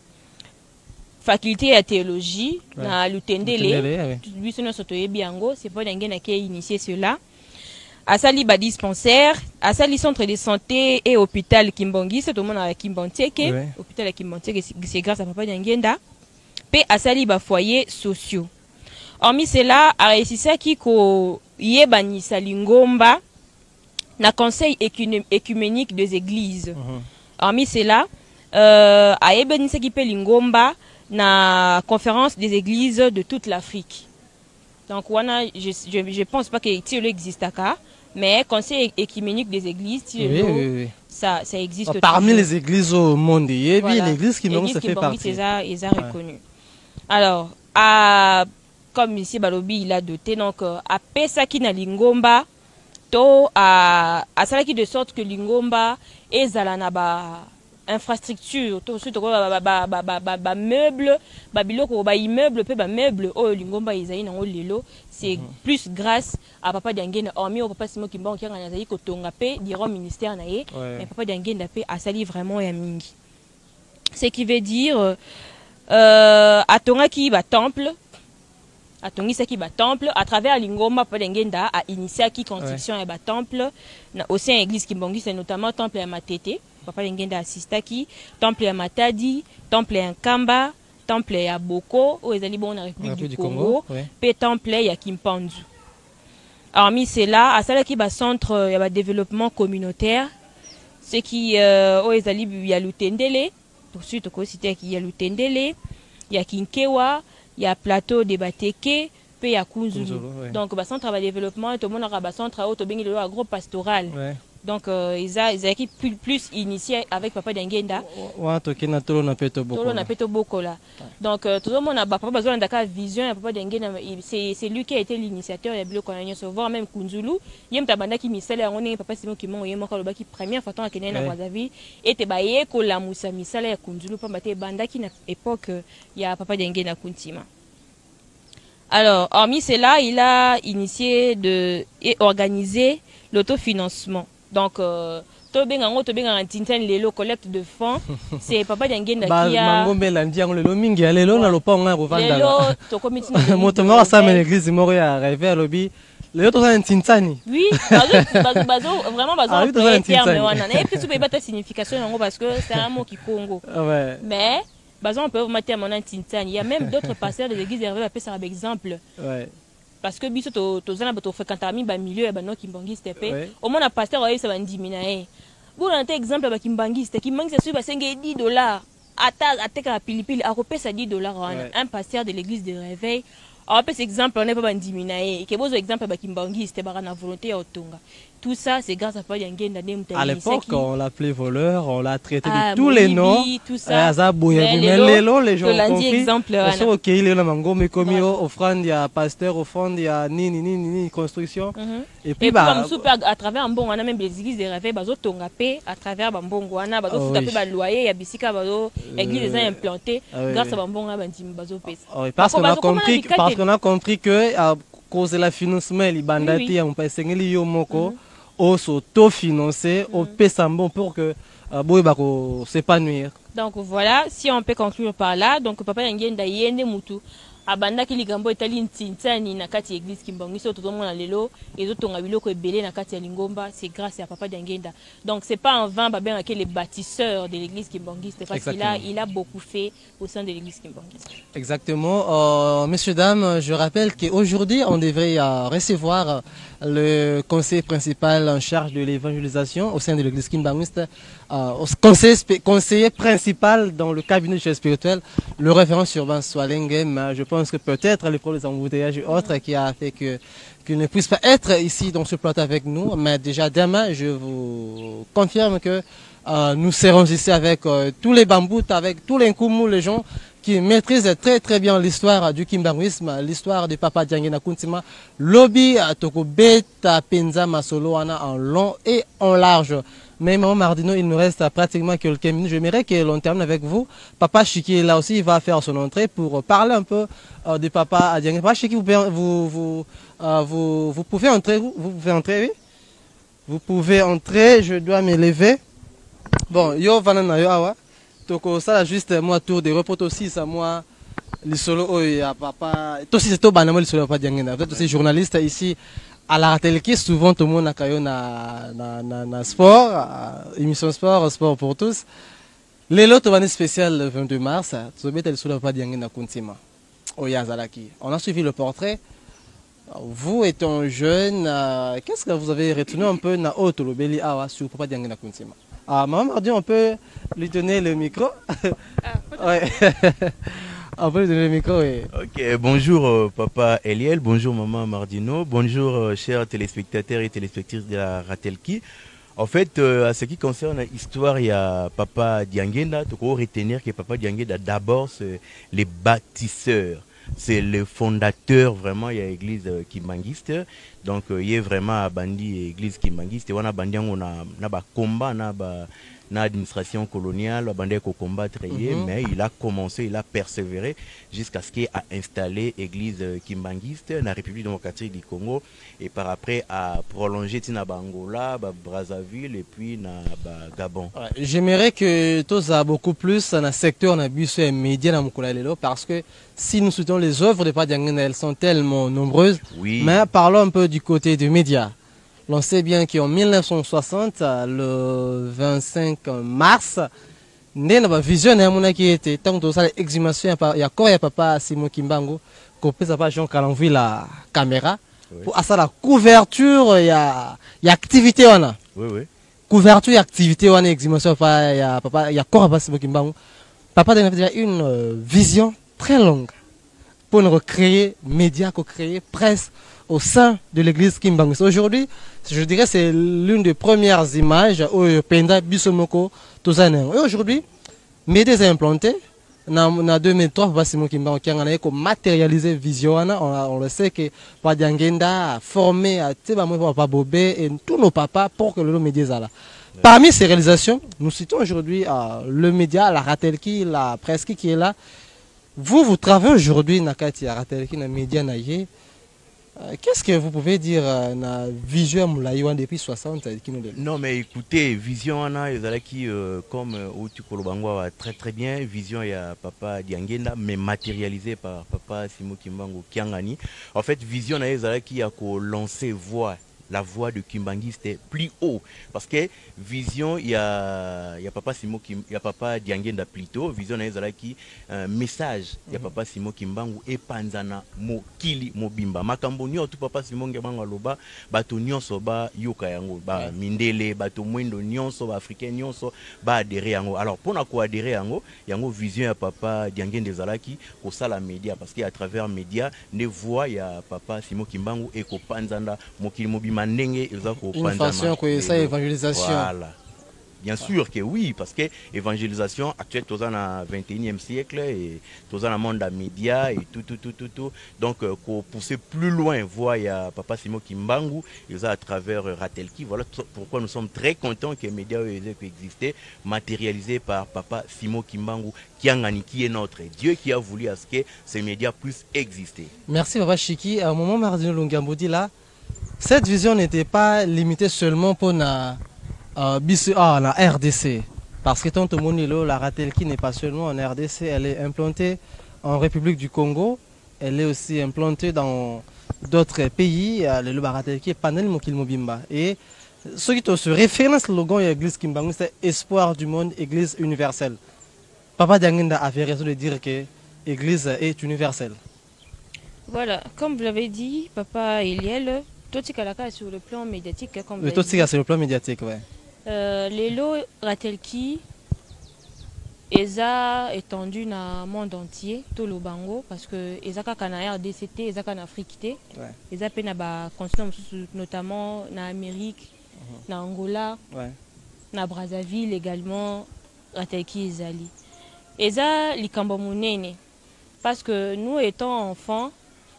faculté à théologie ouais. Na Lutendele lui son sotoye biango c'est pas Diangué na qui a initié cela à sali ba dispensaire à sali centre de santé et hôpital Kimbangi c'est tout le monde à Kimbanteke ouais. Hôpital à Kimbanteke c'est grâce à papa Diangué nda pe à sali ba foyer sociaux hormis cela a réussi ça qui ko yebani sali Ngomba na conseil écuménique des églises uh -huh. Hormis cela euh a yebani ça qui pe Lingomba na conférence des églises de toute l'Afrique. Donc, wana, je, je, je pense pas que Tiolo existe à cas, mais conseil écuménique des églises, Tiolo, oui, oui, oui. Ça, ça existe. Parmi toujours. Les églises au monde, il y a voilà. L'église qui m'ont fait partie. C'est ça, ils ont reconnu. Alors, à, comme ici Balobi il a doté, donc à Pesaki na Lingomba, to a a cela qui de sorte que Lingomba ezala na ba infrastructure to surtout ba ba ba ba ba ba meuble ba biloko ba immeuble pe ba meuble o Lingomba ezali na lelo c'est mm -hmm. plus grâce à Papa Diangenda hormis au Papa Simon Kimba qui a ngazali ko tonga pe diront ministère na ye ouais. Mais Papa Diangenda pe a sali vraiment ya mingi ce qui veut dire euh a tonga ki ba temple a tongi qui ba temple à travers Lingomba Papa Diangenda a initié qui construction ouais. Ya ba temple na au sein église Kimbongi c'est notamment temple ya Matete Papa Diangenda assista qui temple ya Matadi temple ya Nkamba temple ya Boko au ezali bon na République du, du Congo ouais. Pe temple ya Kimpanzu hormis cela à cela qui ba centre ya ba développement communautaire ce qui euh, au ezali ya Lutendele tout suite ko cité qui ya Lutendele ya Kinkewa ya plateau de Bateke pe ya Kunzulu ouais. Donc ba centre ba développement tout le monde a ba centre auto bengi le agro pastoral ouais. Donc euh, ils a ils a qui plus, plus initié avec Papa Diangenda wa to kina tolo na peto boko tolo na peto boko là donc euh, tout le monde a ba papa besoin d'aka vision ya Papa Diangenda c'est c'est lui qui a été l'initiateur ya biloko na nyoso voir même Kunzulu yem tabanda ki misala ya ngone Papa Simon Kimon yema ko ba ki première fois tant akene na Brazzaville était ba ye ko la musa misala ya Kunzulu pa bate banda ki na époque ya Papa Diangenda Kuntima. Alors hormis cela il a initié de et organisé l'autofinancement. Donc, euh, to benga ngo to benga ntintan lelo collecte de fonds, c'est Papa Diangenda qui a. Mangombe landi ngo lelo mingi lelo na lopa nga rovanda. Lelo to comité. Motonga sa me l'église moro ya rêver lobi. Lelo to sa ntintani. Oui, bazo bazo vraiment bazo un terme wana. Et puis tu peux pas signification ngo parce que c'est un mot qui Congo. Ouais. Mais bazo on peut mettre mon ntintani. Il y a même d'autres pasteurs de l'église rêver appeler ça par exemple. Ouais. Parce que biso to to zana bato fréquenter mi ba milieu ya bano kimbangiste pe au moins na pasteur oyo ça va ndimina eh bon un exemple ba kimbangiste kimbangiste su ba cinq dix dollars ata ateka pilipili a repesa dix dollars un pasteur de l'église de réveil a repesa exemple on est pas ndimina eh ke bozo exemple ba kimbangiste ba na volonté ya otonga. Tout ça, c'est grâce à Papa Diangenda. À l'époque, on l'appelait voleur, on l'a traité ah, de tous les noms. Tout ça. Mais les lots, les gens ont compris. Exemple. Parce ok, il est là, mango, mais comme il y a offrande, il y a pasteur, offrande, il y a ni ni ni ni construction. Et puis, bah, à travers un bon, on a même des églises de réveil, bazo tongapé, à travers un bon guana, bazo foutape ba loyer, il y a bisika bazo, église des implantées, grâce à un bon bandim bazo pèse. Parce qu'on a compris, parce qu'on a compris que à cause de la financement, les bandati, on peut s'engager yo moko. Au s'auto-financer, au P-Sambon pour que euh, s'épanouir. Donc voilà, si on peut conclure par là, donc Papa Diangenda yende mutu abanda ki ligambo etali ntintani na kati église Kimbongi so tout le monde lelo et autres tonga biloko ebele na kati ya Lingomba, c'est grâce à Papa Diangenda. Donc c'est pas en vain babin que les bâtisseurs de l'église Kimbongi, c'est parce qu'il a il a beaucoup fait au sein de l'église Kimbongi. Exactement. Euh, messieurs dames, je rappelle qu'aujourd'hui on devrait euh, recevoir le conseiller principal en charge de l'évangélisation au sein de l'église Kimbangiste, euh, conseiller, conseiller principal dans le cabinet de chef spirituel, le référent Urbain Swalengem. Je pense que peut-être les problèmes d'embouteillages et autres qui a fait que qu'il ne puisse pas être ici dans ce plateau avec nous. Mais déjà demain, je vous confirme que euh, nous serons ici avec euh, tous les bambous, avec tous les nkumu, les gens qui maîtrise très très bien l'histoire du kimbanguisme, l'histoire de Papa Diangenda Kuntima, lobby toko beta penza masoloana en long et en large. Mais Maman Mardino, il nous reste pratiquement quelques minutes. J'aimerais que l'on termine avec vous. Papa Chiki, là aussi, il va faire son entrée pour parler un peu euh, de Papa Diangenda. Papa Chiki, vous, vous, vous, euh, vous, vous pouvez entrer, vous, vous pouvez entrer, oui? Vous pouvez entrer, je dois me lever. Bon, yo vanana yo awa. Donc ça juste moi tour de repos aussi ça moi les solo oh ya papa toi aussi c'est toi banamo les solo Papa Diangenda vous êtes aussi journaliste ici à la télé souvent tout le monde a kayo na na na, na sport euh, émission sport sport pour tous les lots vanné spécial le vingt-deux mars tu mets les solo Papa Diangenda Kuntima oh ya zalaki on a suivi le portrait. Vous étant jeune, euh, qu'est-ce que vous avez retenu un peu na haute le beli awa sur Papa Diangenda Kuntima? Ah, Maman Mardi, on peut lui donner le micro. Ah, ouais. On peut lui donner le micro, oui. Ok, bonjour euh, Papa Eliel, bonjour Maman Mardino, bonjour euh, chers téléspectateurs et téléspectatrices de la Ratelki. En fait, euh, à ce qui concerne l'histoire, il y a Papa Diangenda, il faut retenir que Papa Diangenda d'abord c'est les bâtisseurs. c'est le fondateur vraiment il y a église euh, kimbangiste. Donc euh, il y a vraiment bandi église kimbangiste et on a bandi on a na ba combat na ba na administration coloniale bandi ko combattre mm-hmm. mais il a commencé, il a persévéré jusqu'à ce qu'il a installé église euh, kimbangiste dans la République démocratique du Congo et par après a prolongé tina ba Angola, ba Brazzaville et puis na ba Gabon. Ouais, j'aimerais que tous a beaucoup plus dans le secteur na biso et médias na mukula lelo parce que si nous soutenons les œuvres de Papa Dianguinda, elles sont tellement nombreuses. Oui. Mais parlons un peu du côté des médias. On sait bien qu'en mille neuf cent soixante, le vingt-cinq mars, il y a une vision qui était tant que ça l'exhumation, il y a encore Papa Simon Kimbangu, qu'on peut savoir Jean Calanvi la caméra. Oui. Pour ça la couverture, il y a, il y a activité on a. Oui oui. Couverture et activité on a exhumation, il y a Papa, il y a encore Papa Simon Kimbangu. Papa a une euh, vision très longue pour nous recréer médias, créer presse au sein de l'église Kimbangu. Aujourd'hui, je dirais c'est l'une des premières images où Penda Bisomoko Tozanen. Et aujourd'hui, médias implantés. En deux mille trois, Papa Simon Kimbangu qui a matérialisé vision. On, on le sait que Papa Dianguinda a formé à Papa Bobé et tous nos papas pour que le média soit là. Parmi ces réalisations, nous citons aujourd'hui euh, le média, la Ratelki, la presse qui est là. Vous, vous travaillez aujourd'hui dans la Ratelki, dans les médias. Euh, Qu'est-ce que vous pouvez dire dans la vision depuis soixante? Non, mais écoutez, vision, qui, euh, comme Outu Kolobango va très très bien, vision, il y a Papa Dianguinda, mais matérialisé par Papa Simon Kimbangu Kiangani. En fait, vision, qui a lancé voix. La voix de Kimbangiste est plus haut parce que vision il y a il y a Papa Simon Kim, il y a Papa Dianguinda plutôt vision na qui un message il y a Papa Simon Kimbangu et panzana mokili mobimba makambo nyo tout Papa Simon Kimbangu loba bato nyonso ba yoka yango ba mindele bato mwendo nyonso ba africain nyonso ba adhérer yango. Alors pour na ko adhérer yango yango vision ya Papa Dianguinda zalaki ko sala média parce que à travers média ne voix il y a Papa Simon Kimbangu et ko panzana mokili mobimba. Une façon que ça évangélisation. Voilà. Bien sûr que oui, parce que l'évangélisation actuelle, tous dans le vingt et unième siècle, et tous dans le monde des médias, et tout, tout, tout, tout, tout. Donc, pour pousser plus loin, voir il y a Papa Simon Kimbangu, ils ont à travers Ratelki. Voilà pourquoi nous sommes très contents que les médias existaient, matérialisés par Papa Simon Kimbangu, qui est notre Dieu, qui a voulu à ce que ces médias puissent exister. Merci, Papa Chiki. À un moment, Mardino Lungambodi, là, cette vision n'était pas limitée seulement pour la, euh, ah, la R D C. Parce que tant que Monilo, la Ratelki n'est pas seulement en R D C, elle est implantée en République du Congo. Elle est aussi implantée dans d'autres pays. Le Ratelki est Panel Mokil Mobimba. Et ce qui se réfère à ce slogan de l'église Kimbangu, c'est Espoir du monde, Église universelle. Papa Dianguinda avait raison de dire que l'Église est universelle. Voilà, comme vous l'avez dit, Papa Eliel, tout ce qu'il a sur le plan médiatique, comme tout ce qu'il a sur le plan médiatique, ouais. Euh, les lots Ratelki, ils ont étendu dans le monde entier, tout le Bango, parce que ils ont en R D C T, ils ont en Afrique, ils ont fait dans continent, notamment en Amérique, en Angola, en Brazzaville également, Ratelki ils ont. Ils ont les Kambamounene, parce que nous étant enfants,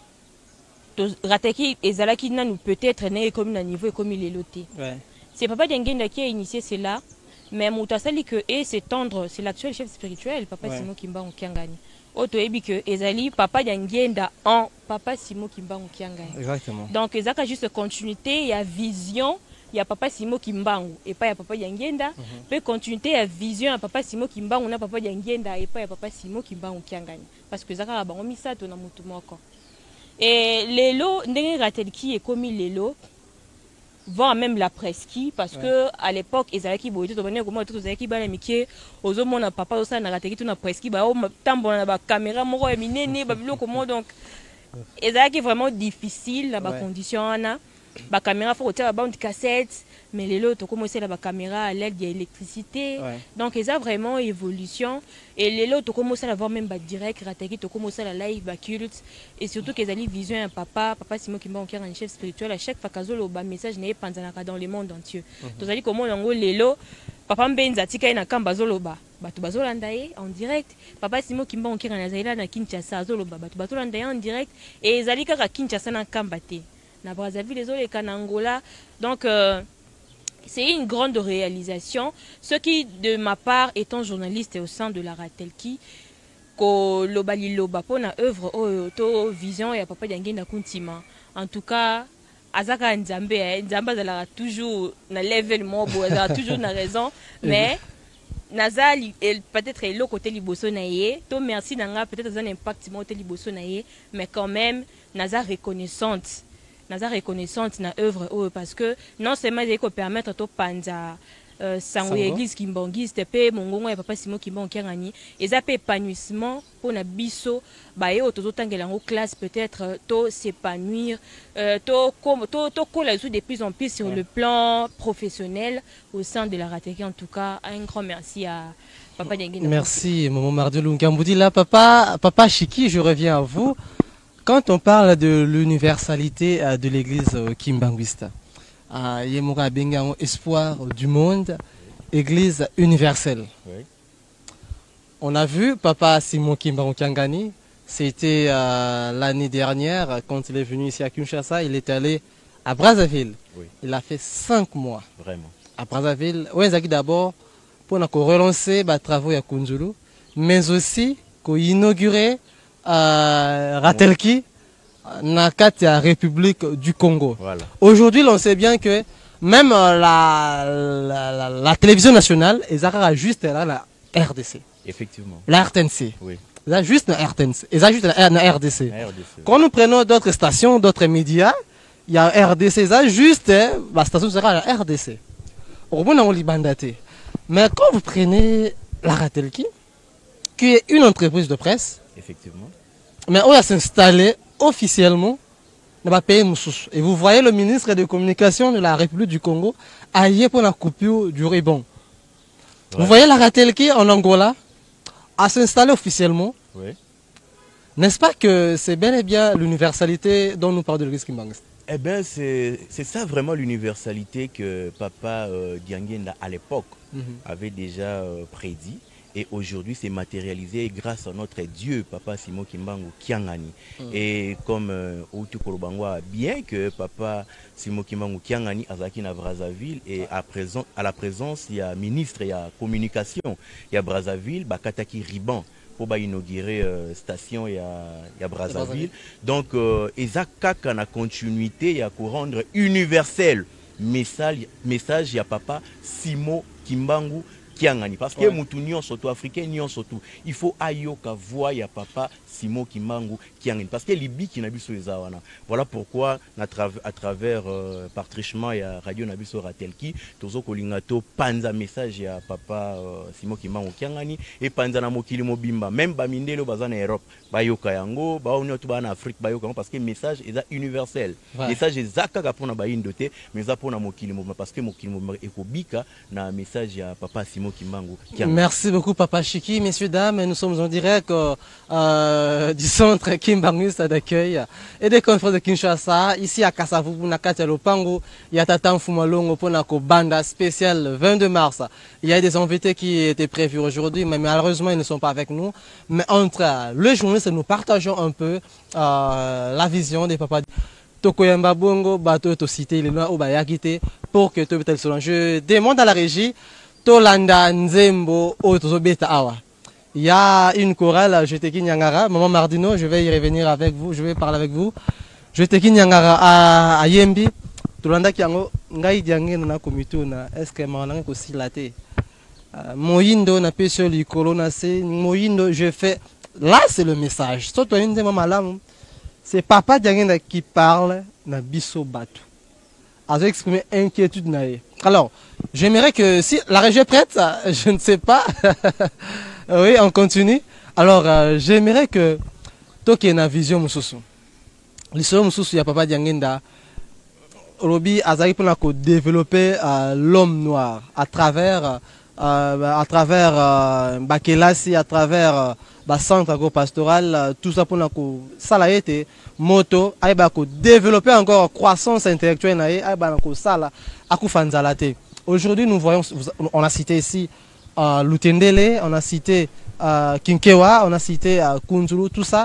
Ratelki ezalaki nanu peut-être né comme un niveau et comme il est loté. Ouais. C'est Papa Dianguinda qui a initié cela, mais Moutasali que et s'étendre, c'est l'actuel chef spirituel, Papa ouais. Simon Kimbangu Kiangani. Auto ebi que ezali Papa Dianguinda en Papa Simon Kimbangu Kiangani. Exactement. Donc ezaka juste continuité, il y a vision, il y a Papa Simon Kimbangu et pas il y a Papa Dianguinda. Mm-hmm. Puis continuité, il y a vision, à Papa Simon Kimbangu, on a Papa Dianguinda et pas il y a Papa Simon Kimbangu Kiangani. Parce que ezaka ba omisa to na mutu moko. Et les lots, Ratelki et comme les lots, vont même la presqu'île parce ouais. que à l'époque, ils avaient qui voyaient tout le monde, ils avaient qui ballaient miqué, aux hommes on a papa au sein de Ratelki, tout na presqu'île, bah au temps on a la caméra, mon roi est miné, né, bah comment donc, ils avaient qui vraiment difficile la ouais. condition là, bah caméra faut retirer la bande cassette, mais les lots ont commencé la caméra à l'aide de l'électricité, ouais. donc ils ont vraiment évolution. Et les lots ont commencé à voir même bah, direct, Ratelki, ont commencé à live, bah, culte, et surtout qu'ils allaient vision un papa, Papa Simon Kimbangu qui est un chef spirituel, à chaque fois qu'ils ont un message n'est pas dans le monde entier. Vous allez comment on les lots, Papa Mbenza tika ina kamba zoloba, bato bazolanda ye en direct. Papa Simon Kimbangu Kyangani azali na Kinshasa azoloba bato bazolanda ye en direct et ezali kaka Kinshasa na Kamba te. Na Brazzaville ezoleka na Angola. Donc euh, c'est une grande réalisation. Ce qui, de ma part, étant journaliste au sein de la Ratelki, ko lobali loba pona œuvre auto vision ya Papa Diangenda Kuntima. En tout cas, azaka nzambe, nzambe azala toujours na level mobo, azala toujours na raison, mais naza peut-être le côté liboso na ye, to merci nanga peut-être un impact mo côté liboso na ye, mais quand même naza reconnaissante. Naza reconnaissante na œuvre oh, parce que non seulement il faut permettre to panza euh, sango église kimbangiste pe mongongo ya Papa Simon Kimbangu Kyangani et ça peut épanouissement pour na biso ba yo to tangela ngo classe peut-être to s'épanouir euh, to comme to to coller de plus en plus sur le plan professionnel au sein de la Ratelki. En tout cas un grand merci à Papa Diangenda. Merci Maman Mardiolou Ngamboudi. Là papa papa Chiki, je reviens à vous. Quand on parle de l'universalité de l'église kimbanguiste, il y a un espoir du monde, église universelle. Oui. On a vu Papa Simon Kimbangu Kyangani, c'était euh, l'année dernière, quand il est venu ici à Kinshasa, il est allé à Brazzaville. Oui. Il a fait cinq mois. Vraiment. À Brazzaville, oui, d'abord pour relancer les travaux à Kunzulu, mais aussi pour inaugurer Euh, Ratelki na la République du Congo. Voilà. Aujourd'hui, on sait bien que même euh, la, la, la, la télévision nationale, ils ont juste là, la R D C. Effectivement. La R T N C. Oui. Ils ont juste la R T N C. Ils ont juste la, la R D C. La R D C. Quand nous prenons d'autres stations, d'autres médias, il y a R D C. Ils ont juste la station sera la R D C. Au moins, on l'ibandate. Mais quand vous prenez la Ratelki, qui est une entreprise de presse, effectivement. Mais on va s'installer officiellement dans le pays Moussous. Et vous voyez le ministre de Communication de la République du Congo aillé pour la coupure du ruban. Ouais. Vous voyez la Ratelki en Angola à s'installer officiellement. Oui. N'est-ce pas que c'est bel et bien l'universalité dont nous parlons de l'église kimbanguiste? Eh bien, c'est ça vraiment l'universalité que Papa euh, Diangenda à l'époque mm-hmm. avait déjà euh, prédit. Et aujourd'hui, c'est matérialisé grâce à notre Dieu, Papa Simon Kimbangu Kyangani. Mm. Et comme euh, Outu Kolobangwa, bien que Papa Simon Kimbangu Kyangani azaki na Brazzaville et à, présent, à la présence, il y a ministre, il y a communication, il y a Brazzaville, Bakataki Riban pour bah, inaugurer euh, station, il y a, il y a Brazzaville. Brazzaville. Donc, Ezaka euh, na continuité, il y a pour rendre universel message, message, il y a Papa Simon Kimbangu Kyangani. Parce que ouais. Nous sommes africains, nous sommes il faut ayoka voix ya Papa Simon Kimbangu Kyangani. Parce que Libi qui n'a pas sur les awana. Voilà pourquoi à travers euh, partrichement ya Radio Nabiso Ratelki, tozo kolingato panza message ya Papa euh, Simon Kimbangu Kyangani et panza na mokili mobimba. Même bamindelo bazana Europe, bayoka yango, ba on to ba na Afrique bayoka parce que message est universel. Ouais. Message est zaka pour na baindote, mais za pour na mokili mobimba parce que mokili mobimba ekobika na message ya Papa Simon Kimbangu Kyangani. Merci beaucoup Papa Chiki, messieurs dames, nous sommes en direct euh, euh, du centre kimbanguiste d'accueil et des conférences de Kinshasa, ici à Kasavubu, na kati ya Lopango, il y a Tata Mfumalongo pour la banda spéciale le vingt-deux mars. Il y a des invités qui étaient prévus aujourd'hui, mais malheureusement ils ne sont pas avec nous. Mais entre le journaliste, nous partageons un peu euh, la vision des papas. Tokoyamba Bongo, bateau to cité les lois au Bayakite pour que tu je demande à la régie Tolanda Nzembo Otozobeta Awa. Il y a une chorale, je te Nyangara, Maman Mardino, je vais y revenir avec vous, je vais parler avec vous. Je te Nyangara à, à Yembi, Tolanda Kiango, Ngai Diangé na Komituna, est-ce que Manang aussi laté? Moindo n'a pas sur le colonna, c'est Moindo, je fais. Là, c'est le message. C'est Papa Diangé qui parle, na biso batu. A exprimé inquiétude naïe. Alors, j'aimerais que si la régie est prête, je ne sais pas. Oui, on continue. Alors, euh, j'aimerais que toi qui as une vision Moussousou, l'histoire Moussousou, il y a Papa Diangenda, Robi Azari pour développer euh, l'homme noir à travers, euh, à travers euh, Bakelasi, à travers euh, le centre agro-pastoral, euh, tout ça pour nous ça l'a été moto, aïba ko développer encore croissance intellectuelle, aïba ko ça là, à Koufanzalate. Aujourd'hui, nous voyons, on a cité ici euh, Lutendele, on a cité euh, Kinkewa, on a cité euh, Kunzulu, tout ça.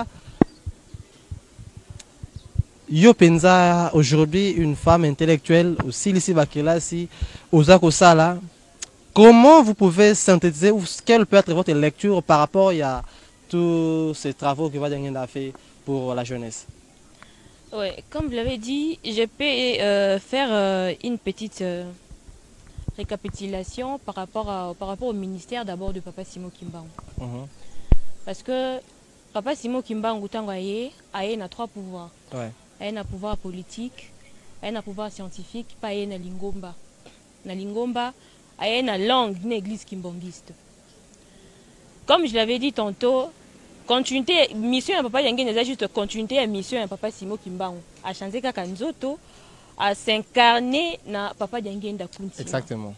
Yo penza aujourd'hui une femme intellectuelle aussi Lisi Bakelasi, Ozako Sala. Comment vous pouvez synthétiser ou quelle peut être votre lecture par rapport à tous ces travaux que Vadjangenda a fait pour la jeunesse? Oui, comme vous l'avez dit, je peux euh, faire euh, une petite euh, récapitulation par rapport, à, par rapport au ministère d'abord de Papa Simon Kimbangu. Mm-hmm. Parce que Papa Simon Kimbangu, il a trois pouvoirs. Ouais. Il a un pouvoir politique, il a un pouvoir scientifique, pas il a un lingomba. Na lingomba, il a une langue d'une église kimbangiste. Comme je l'avais dit tantôt, continuité, mission à Papa Yangen n'est juste continuité à mission à Papa Simon Kimbangu. À changer Kakanzoto, à s'incarner na Papa Yangen d'Akunti. Exactement.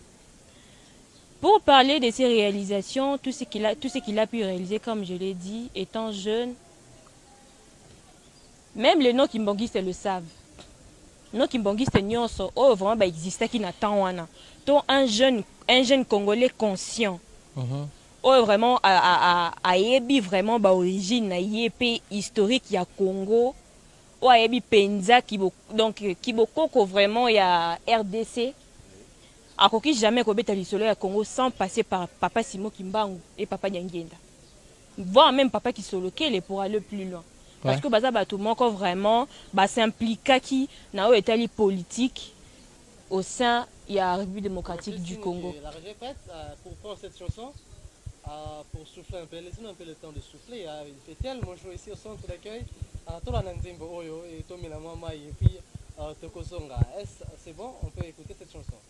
Pour parler de ses réalisations, tout ce qu'il a, tout ce qu'il a pu réaliser, comme je l'ai dit, étant jeune, même les non-kimbangistes le savent. Non-kimbangistes nyonso, oh vraiment bah existe qui n'attend wana. Donc un jeune, un jeune Congolais conscient. Mm-hmm. Oh vraiment a a a a yebi vraiment ba origine na yépé historique ya Congo. Oh a yebi penza qui donc qui bokoko vraiment ya R D C. A koki jamais ko beta lisolo ya Congo sans passer par Papa Simon Kimbangu et Papa Nyangenda. Voire même Papa Kisolokele pour aller plus loin. Parce ouais. que baza bato moko vraiment ba s'impliqua qui na o étali politique au sein de la République démocratique du Congo. La régie est prête pour prendre cette chanson, pour souffler un peu, laissez-nous un peu le temps de souffler. Il fait tellement chaud ici au centre d'accueil. Tout le Nanzimbo Oyo et Tomi la Mama et puis Tokosonga. C'est bon, on peut écouter cette chanson.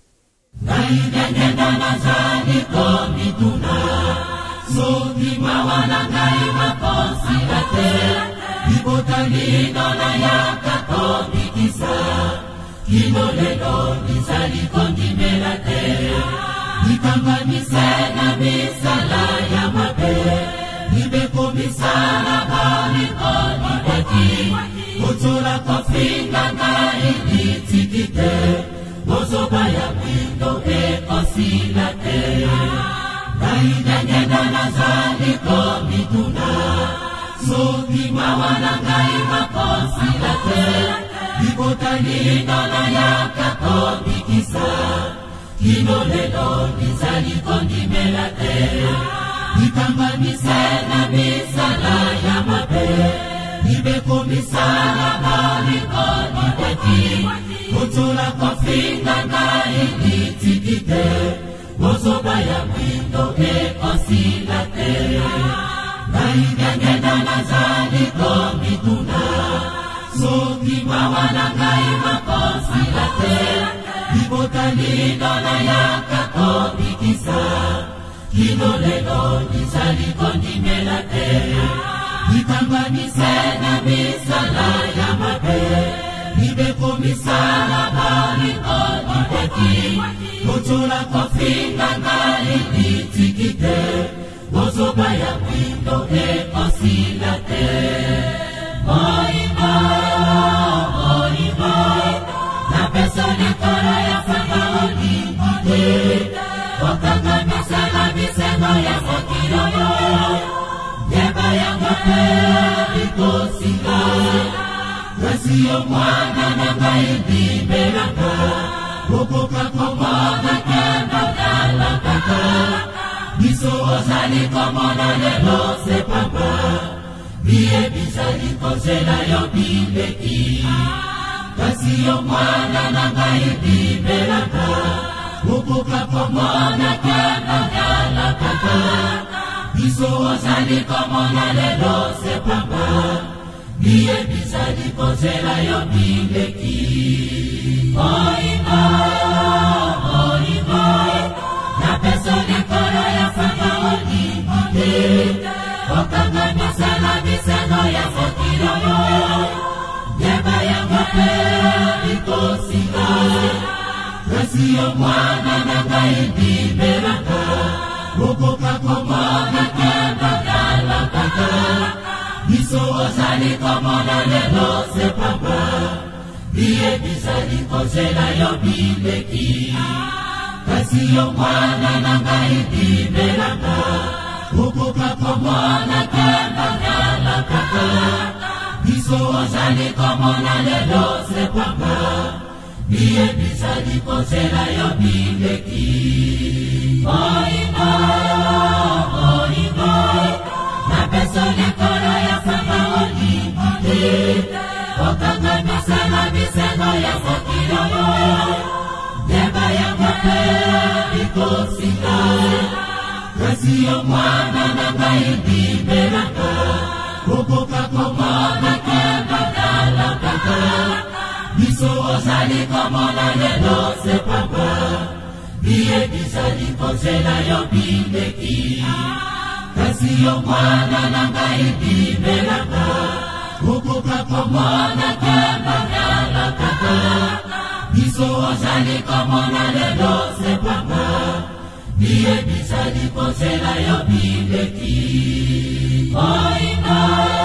Soki mawana ngai makonsila te Ibotani nona yaka komikisa Kino lelo nizali kondimela te Nikamba misena misala ya mabe Nibeko misala bani koni beki Otola kofinga ngai nitikite Ozoba ya mwindo ekosila te Nyangenda nazali komituna Soki mawana ngai makonsila te Ibotani nona yaka komikisa Kino lelo nizali kondimela te Nikamba misena misala ya mabe Nibeko misala bali koni beki Otola kofinga ngai nitikite Ozoba ya mwindo ekosila te Nyangenda nazali komituna Soki mawana ngai makonsila te Ibotani nona yaka komikisa Kino lelo nizali kondimela te Nikamba misena misala ya mabe Nibeko misala bali koni beki Otola kofinga ngai nitikite Ozoba ya mwindo ekosila te Oiba, oiba Na peso likolo ya fanga olingite Okanga misala miseno ya mokiloyo Yeba yango pe ikosila Kasi yo mwana na ngai bibelaka Okoka komona kenda dala kaka Biso ozali komona lelo se papa Biye bizali kozela yo bileki Kasi yo mwana na ngai bibelaka Okoka komona kenda dala kaka Biso ozali komona lelo se papa Biye bizali kozela yo bileki Oiba, oiba Na peso likolo ya fanga olingite Okanga misala miseno ya mokiloyo Yeba yango pe ikosila Kasi yo mwana na ngai bibelaka Okoka komona kenda dala kaka Biso ozali komona lelo se papa Biye bizali kozela yo bileki kasi yo mwana na ngai libelanga okoka komona kemba nyala kaka biso ozali komona lelo sepamba biye bizali kozela yo bileki oinga oinga napeso likolo ya famba olingite okanga bisala bisengo ya mokilo deba yango mpe bikosinga kasi yo mwana na ngai libelanga okoka komona kemba nyala kaka biso ozali komona lelo sepamba biye bizali kozela yo bileki kasi yo mwana na ngai libelanga okoka komona kemba nyala kaka biso ozali komona lelo sepamba biye bizali kozela yo bileki oinga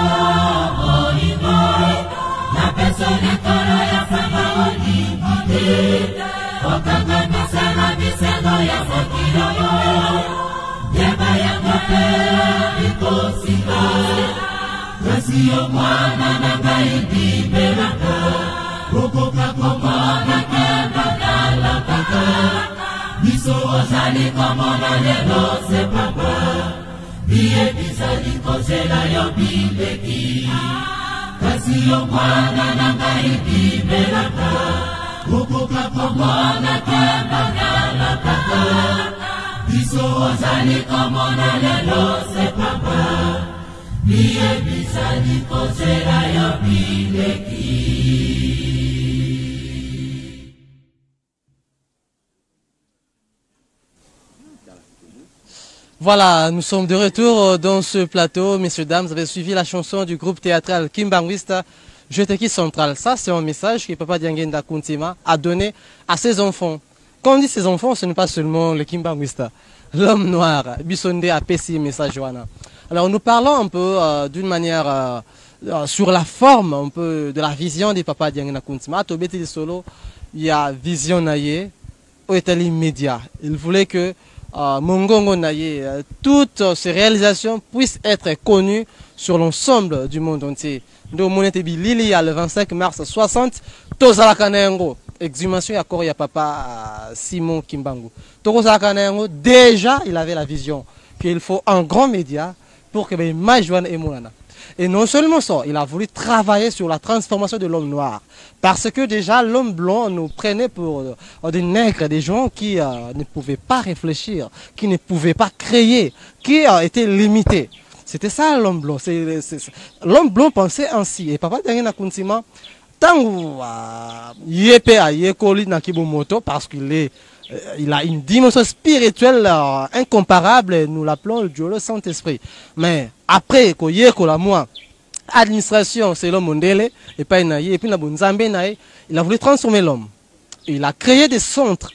oinga napeso likolo ya famba olingite okanga misala bisengo ya mokilo yeba yango mpe bikosinga kasi yo mwana na ngai libelanga okoka komona kemba nyala kaka biso ozali komona lelo sepamba biye bizali kozela yo bileki kasi yo mwana na ngai libelanga okoka komona kemba nyala kaka biso ozali komona lelo sepamba biye bizali kozela yo bileki. Voilà, nous sommes de retour dans ce plateau. Messieurs, dames, vous avez suivi la chanson du groupe théâtral Kimbanguista, Jeteki Central. Ça, c'est un message que Papa Diangenda Kuntima a donné à ses enfants. Quand on dit ses enfants, ce n'est pas seulement le Kimbanguista. L'homme noir, Bissonde a pessi message Joana. Alors, nous parlons un peu euh, d'une manière euh, euh, sur la forme un peu de la vision de Papa Diangenda Kuntima. À Tobeti Solo, il y a vision naïe, au Italie média. Il voulait que Uh, Mongongo Naye, uh, toutes uh, ces réalisations puissent être connues sur l'ensemble du monde entier. Donc, mon était Lili le vingt-cinq mars soixante, Tozala Kanengo, exhumation ya Korea Papa uh, Simon Kimbangu. Tozala Kanengo, déjà, il avait la vision qu'il faut un grand média pour que les Majoine et Moulana. Et non seulement ça, il a voulu travailler sur la transformation de l'homme noir. Parce que déjà, l'homme blanc nous prenait pour euh, des nègres, des gens qui euh, ne pouvaient pas réfléchir, qui ne pouvaient pas créer, qui euh, étaient limités. C'était ça l'homme blanc. L'homme blanc pensait ainsi. Et Papa Diangenda Kuntima, tant qu'il est à Yekoli Nakibumoto, parce qu'il est il a une dimension spirituelle euh, incomparable, nous l'appelons le Dieu le Saint-Esprit. Mais après, moi, administration, c'est l'homme mondele, et pas une et puis il a voulu transformer l'homme. Il a créé des centres.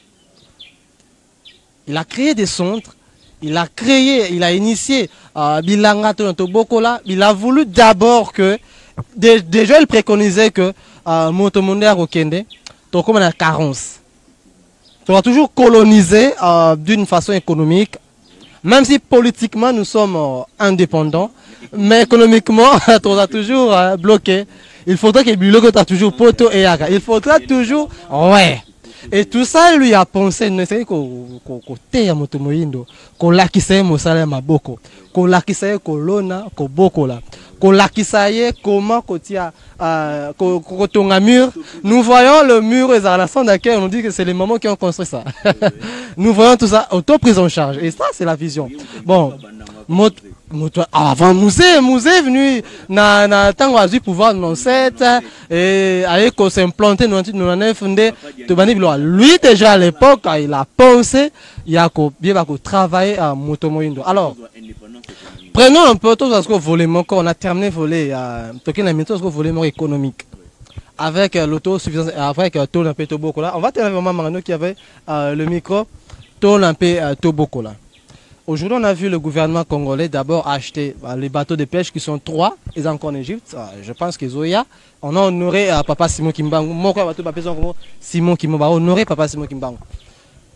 Il a créé des centres. Il a créé, il a initié euh, Bilanga Tobokola. Il a voulu d'abord que, déjà il préconisait que euh, Motomonde à Rokende, donc comme on a carence. On va toujours coloniser euh, d'une façon économique, même si politiquement nous sommes euh, indépendants, mais économiquement on a toujours euh, bloqué. Il faudra que Biloko soit toujours poto et yaga. Il faudra toujours, ouais. Et tout ça, lui a pensé, c'est qu'on côté à Motomoindo, qu'on l'a qui s'est mosala maboko, qu'on l'a qui s'est kolona, qu'on boko là, qu'on l'a qui s'est comment qu'on tient, qu'on tombe un mur. Nous voyons le mur et à la fin d'accueil, on nous dit que c'est les mamans qui ont construit ça. Nous voyons tout ça, auto prise en charge. Et ça, c'est la vision. Bon. Avant musée, musée venu na na tango azu pouvoir non sept et avec qu'on s'implanter nous nous on fondé lui déjà à l'époque il a pensé il a bien va travailler à Motomoindo. Alors prenons un peu tout ce que volet on a terminé volet à toquer la méthode volet économique avec l'autosuffisance avec tout un peu Toboko là on va terminer vraiment Marano qui avait euh, le micro tout un peu Toboko là. Aujourd'hui, on a vu le gouvernement congolais d'abord acheter bah, les bateaux de pêche qui sont trois, ils sont encore en Égypte. Ah, je pense qu'ils ont ya. On a honoré à Papa Simon Kimbangu. Mon bateau Simon Kimbangu, honoré Papa Simon Kimbangu.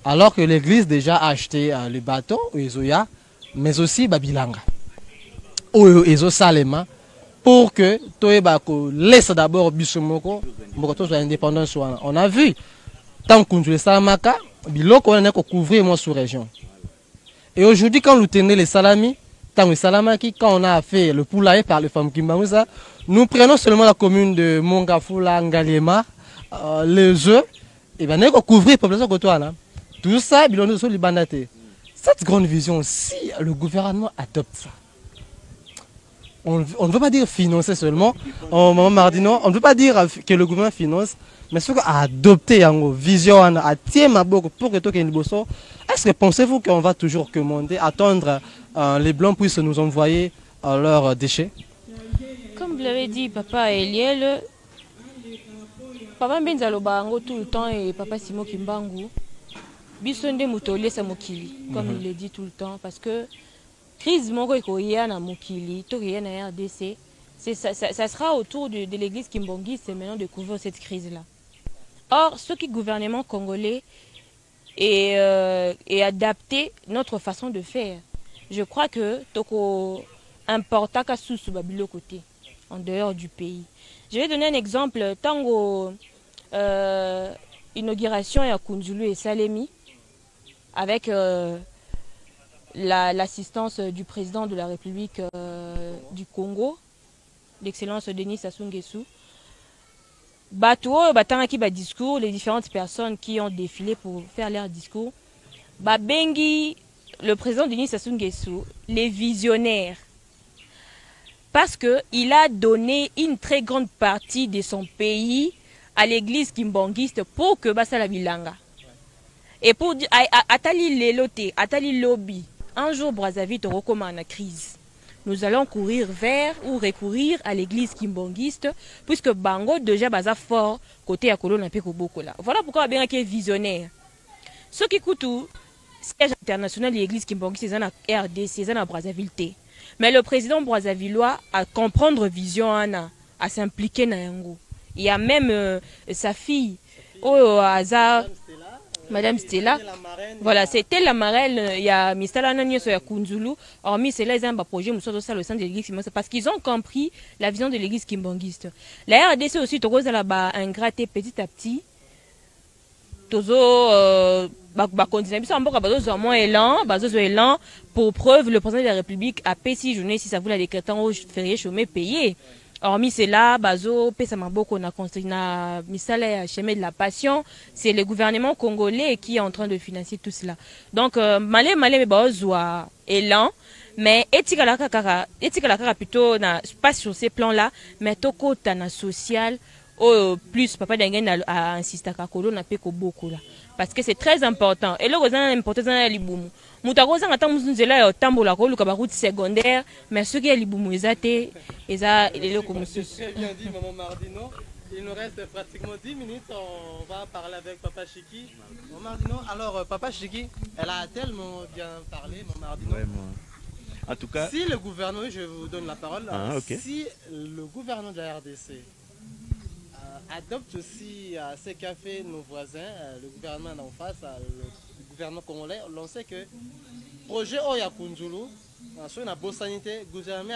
alors que l'église déjà a acheté euh, le bateau, Ezoya, mais aussi Babilanga. Ou Ezo Salema, pour que Toebako laisse d'abord Bissomoko, pour l'indépendance. On a vu, tant qu'on joue les Salamaka, Biloko on a couvrir moi sous région. Et aujourd'hui, quand nous tenons les salamis, tant les salamaki, quand on a fait le poulailler par les femmes Kimbamouza, nous prenons seulement la commune de Mongafula, Ngaliema, euh, les œufs, et bien on couvrir la population côtoise. Tout ça, Biloko sur les banatés. Cette grande vision, si le gouvernement adopte ça, on, on ne veut pas dire financer seulement, on, Mardino, on ne veut pas dire que le gouvernement finance, mais ce qu'on a adopté une vision, à tirer ma boucle pour que tout le monde. Est-ce que pensez-vous qu'on va toujours commander, attendre euh, les Blancs puissent nous envoyer euh, leurs déchets? Comme vous l'avez dit, papa Eliel, papa Benzalobango tout le temps et papa Simo Kimbangu, Bissonde Moutolé Samokili, comme il le dit tout le temps, parce que crise Mongo Ekoya na Mokili, Toria na R D C, ça, ça, ça sera autour de, de l'église Kimbongi, c'est maintenant de couvrir cette crise-là. Or, ce qui gouvernement congolais et, euh, et adapter notre façon de faire. Je crois que Toko importa Kasusu Babilo côté, en dehors du pays. Je vais donner un exemple. Tango euh, inauguration à Kunzulu et Salemi, avec euh, l'assistance la, du président de la République euh, du Congo, l'excellence Denis Sassou Nguesso. Bato, batangaki ba discours, les différentes personnes qui ont défilé pour faire leur discours. Babengi, le président Denis Sassou Nguesso, les visionnaires. Parce qu'il a donné une très grande partie de son pays à l'église kimbangiste pour que Basala Bilanga. Et pour dire, Atali Lelote, Atali Lobby, un jour Brazzaville te recommande la crise. Nous allons courir vers ou recourir à l'église kimbangiste, puisque Bango déjà baza fort côté à Kolona Peko Bokola. Voilà pourquoi bien qu'il est visionnaire. Ce qui coûte tout, siège international de l'église kimbangiste, c'est un R D C, c'est un Brazzaville. Mais le président brazzavillois a comprendre vision Anna, à s'impliquer dans Yango. Il y a même euh, sa fille, au hasard. Madame Stella, voilà, c'était la marraine, il y a Mistala Nanyo sur Kunzulu, hormis cela, ils ont un projet, nous sommes au sein de l'église, parce qu'ils ont compris la vision de l'église kimbangiste. La R D C aussi, Togo là-bas, un gratté petit à petit, Tozo, euh, bah, continuer, ça, on va moins élan, bazo élan, pour preuve, le président de la République a payé six journées, si ça voulait décrétant au férié chômé payé. Hormis cela, Bazo, Pesamaboko, na na misala chemin de la passion, c'est le gouvernement congolais qui est en train de financer tout cela. Donc euh, malé malé bazoa élan, mais etika la kaka, etika la kaka plutôt na pas sur ces plans-là, mais toko tana social au plus papa d'Angen a insisté à Kolo na peko beaucoup là. Parce que c'est très important. Et le gouvernement important dans Liboumou. Moutarosa attend muzunzela yo tambola ko luka ba route secondaire, mais ceux qui Liboumou ezate, eza ele comme ça. Bien dit maman Mardino. Il nous reste pratiquement dix minutes, on va parler avec Papa Chiki. Maman Mardino, alors Papa Chiki, elle a tellement bien parlé, Maman Mardino. Vraiment. En tout cas, si le gouvernement, je vous donne la parole, ah, okay. Si le gouvernement de la R D C adopte aussi euh, ce qu'a fait nos voisins, euh, le gouvernement en face, euh, le gouvernement congolais, on sait que le projet Oya Kunzulu, sur la bonne sanité, le gouvernement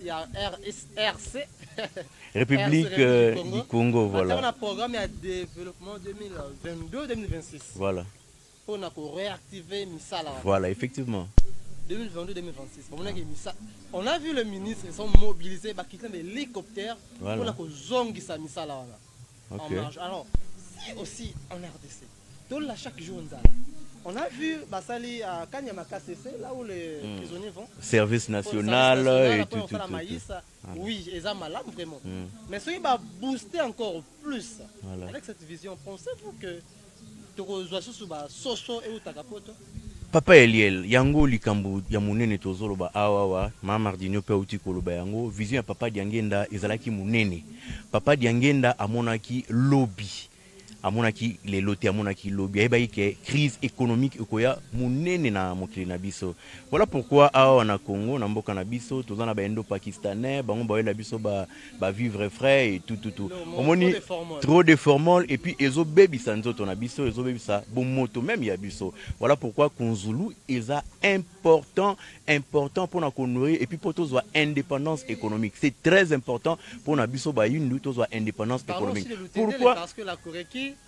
R C, République R C, euh, du Congo, du Congo, voilà. On a un programme de développement deux mille vingt-deux deux mille vingt-six. Voilà. On a réactivé Misala. Voilà, effectivement. deux mille vingt-deux deux mille vingt-six. On a vu le ministre, ils sont mobilisés, bah, qui des hélicoptères voilà. Pour la zongi sa Misala. Okay. Alors, si aussi en R D C, donc là chaque jour on a vu Basali à Kanyamaka C C, là où les mm. prisonniers vont. Service national, national et tout, tout, la tout, maïs, tout. Oui, ils sont malades vraiment. Mm. Mais ce qui va booster encore plus voilà. Avec cette vision, pensez-vous que tu reçois sous Soso et Utakapoto? Papa Eliel, yango likambu ya munene tozoloba awawa, Mama Mardino pe uti koloba yango, vision ya Papa Diangenda ezalaki munene. Papa Diangenda amonaki lobby. amonaki les lotés amonaki lobby et que crise économique ekoya munene na mokili na biso. Voilà pourquoi awa na Congo na mboka na biso tozana ba indo pakistanais bango ba na biso ba ba vivre frais et tout tout tout omoni trop de formol et puis ezo bebisa nzoto na biso ezo bebisa bon moto même ya biso. Voilà pourquoi Konzulu est important important pour na nourrir et puis pour tous indépendance économique. C'est très important pour na biso ba yindu tous indépendance économique. Pourquoi? Parce que la Corée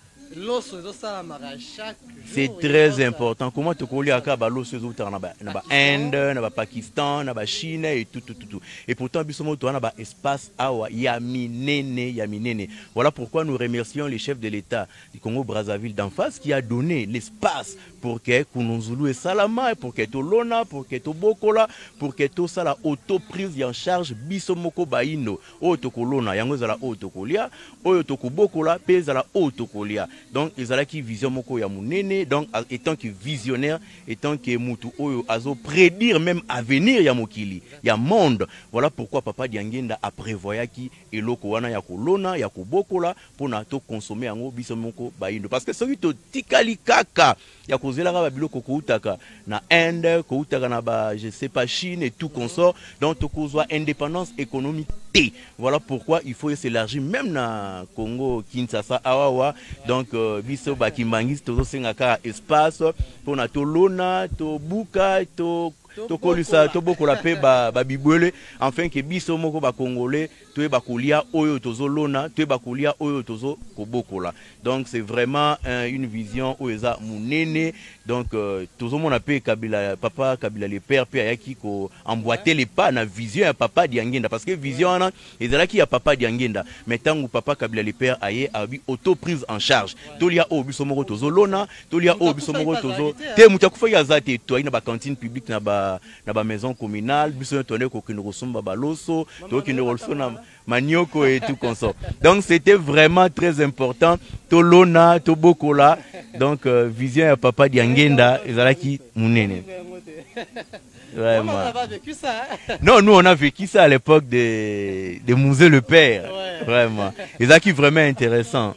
c'est très important. Comment tu connais à l'os na Inde, na Pakistan, na Chine et tout tout tout tout. Et pourtant bisomo to na espace awa ya minene ya minene. Voilà pourquoi nous remercions les chefs de l'État du Congo Brazzaville d'en face qui a donné l'espace pour que Kununzulu et Salama, pour que to lona, pour que to bokola, pour que to sala auto prise en charge bisomoko baino o to kolona yango zala auto kolia, o to kobokola pesa la auto kolia. Donc ils ont qui vision moko ya munene, donc étant que visionnaire, étant que mutu oyo azo prédire même avenir ya mokili ya monde. Voilà pourquoi papa Diangenda a prévoya ki eloko wana ya kolona ya kobokola pour na to consommer yango biso moko bayindo, parce que soki to tikali kaka ya kozela ka biloko koutaka na Inde koutaka na ba je sais pas Chine et tout consort, donc to kozwa indépendance économique. Voilà pourquoi il faut s'élargir même na Congo Kinshasa awawa. Donc biso bakimangisi tozo sengaka espace pour na to lona to buka to to kolisa to bokola pe ba bibwele, enfin que biso moko ba congolais to ba kolia oyo tozo lona to ba kolia oyo tozo kobokola. Donc c'est vraiment euh, une vision oeza munene. Donc euh, tozo mona pe Kabila papa Kabila le père pe ayaki ko emboîter les pas na vision ya papa Diangenda, parce que vision na ezalaki ya papa Diangenda, mais tangu papa Kabila le père aye abi auto prise en charge. Tolia o biso moko tozo lona, tolia o biso moko tozo te mutakufa ya zate to ina ba cantine publique na ba na ba maison communale biso tonné ko kino kosomba baloso to kino kolso na manioko et tout consort. Donc c'était vraiment très important to lona to bokola. Donc euh, vision ya papa Diangenda ezalaki munene. Vraiment. On a vécu ça. Hein? Non, nous on a vécu ça à l'époque de de Mouzé le père. Ouais. Vraiment. Ezalaki vraiment intéressant.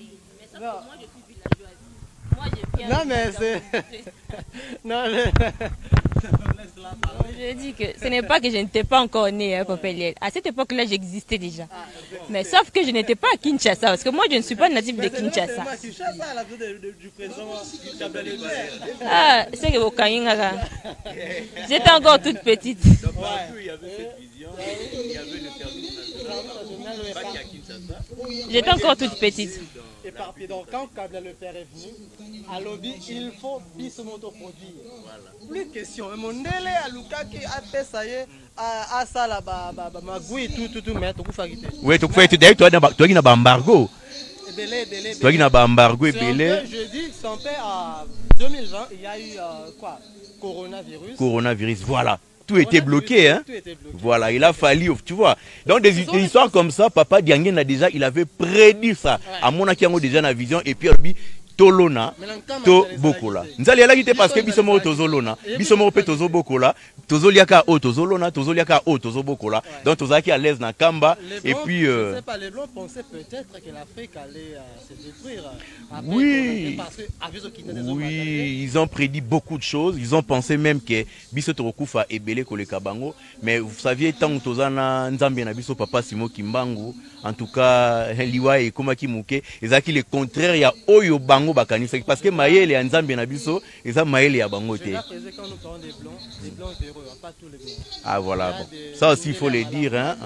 Non mais c'est non mais je dis que ce n'est pas que je n'étais pas encore né, hein, Papa Eliel. À cette époque-là, j'existais déjà. Mais sauf que je n'étais pas à Kinshasa, parce que moi, je ne suis pas natif de Kinshasa. Ah, c'est que vous j'étais encore toute petite. J'étais encore toute petite. Et par pied, donc quand Kabila le père est venu, à lobby, il faut bisomoto produire. Plus de questions. Mon délai à Lukaki a fait ça y est, à ça là, magui tout tout tout, mais tout fait. Oui, tout fait. D'ailleurs, toi, toi, tu as un embargo. Belé, belé, toi, tu as un embargo et belé. Je dis, sans paix, en deux mille vingt, il y a eu quoi? Coronavirus. Coronavirus, voilà. Tout était bloqué, hein. Tout était bloqué. Voilà, il a fallu, tu vois. Donc des, des histoires comme ça, papa Diangenda déjà, il avait prédit ça. Ouais. À mon avis, déjà la vision et puis tolona to bokola. Nzali ala kite parce que bisomo tozolona, bisomo pe tozo bokola, tozoliaka o tozolona, tozoliaka o tozo bokola. Donc tozaki à l'aise na kamba et puis euh... je sais pas, les blancs pensaient peut-être que l'Afrique allait euh, se détruire. Après, oui. Parce que, oui, ils ont prédit beaucoup de choses, ils ont pensé même que biso tokufa ebele koleka bango, mais vous saviez tant tozana nzambe na biso papa Simo Kimbangu, en tout cas liwa et komaki muke, ezaki le contraire ya oyo bango bakanisa parce que maïel et nzambe na biso eza maïel ya bango te. Ah voilà, bon. Ça aussi il faut le dire hein.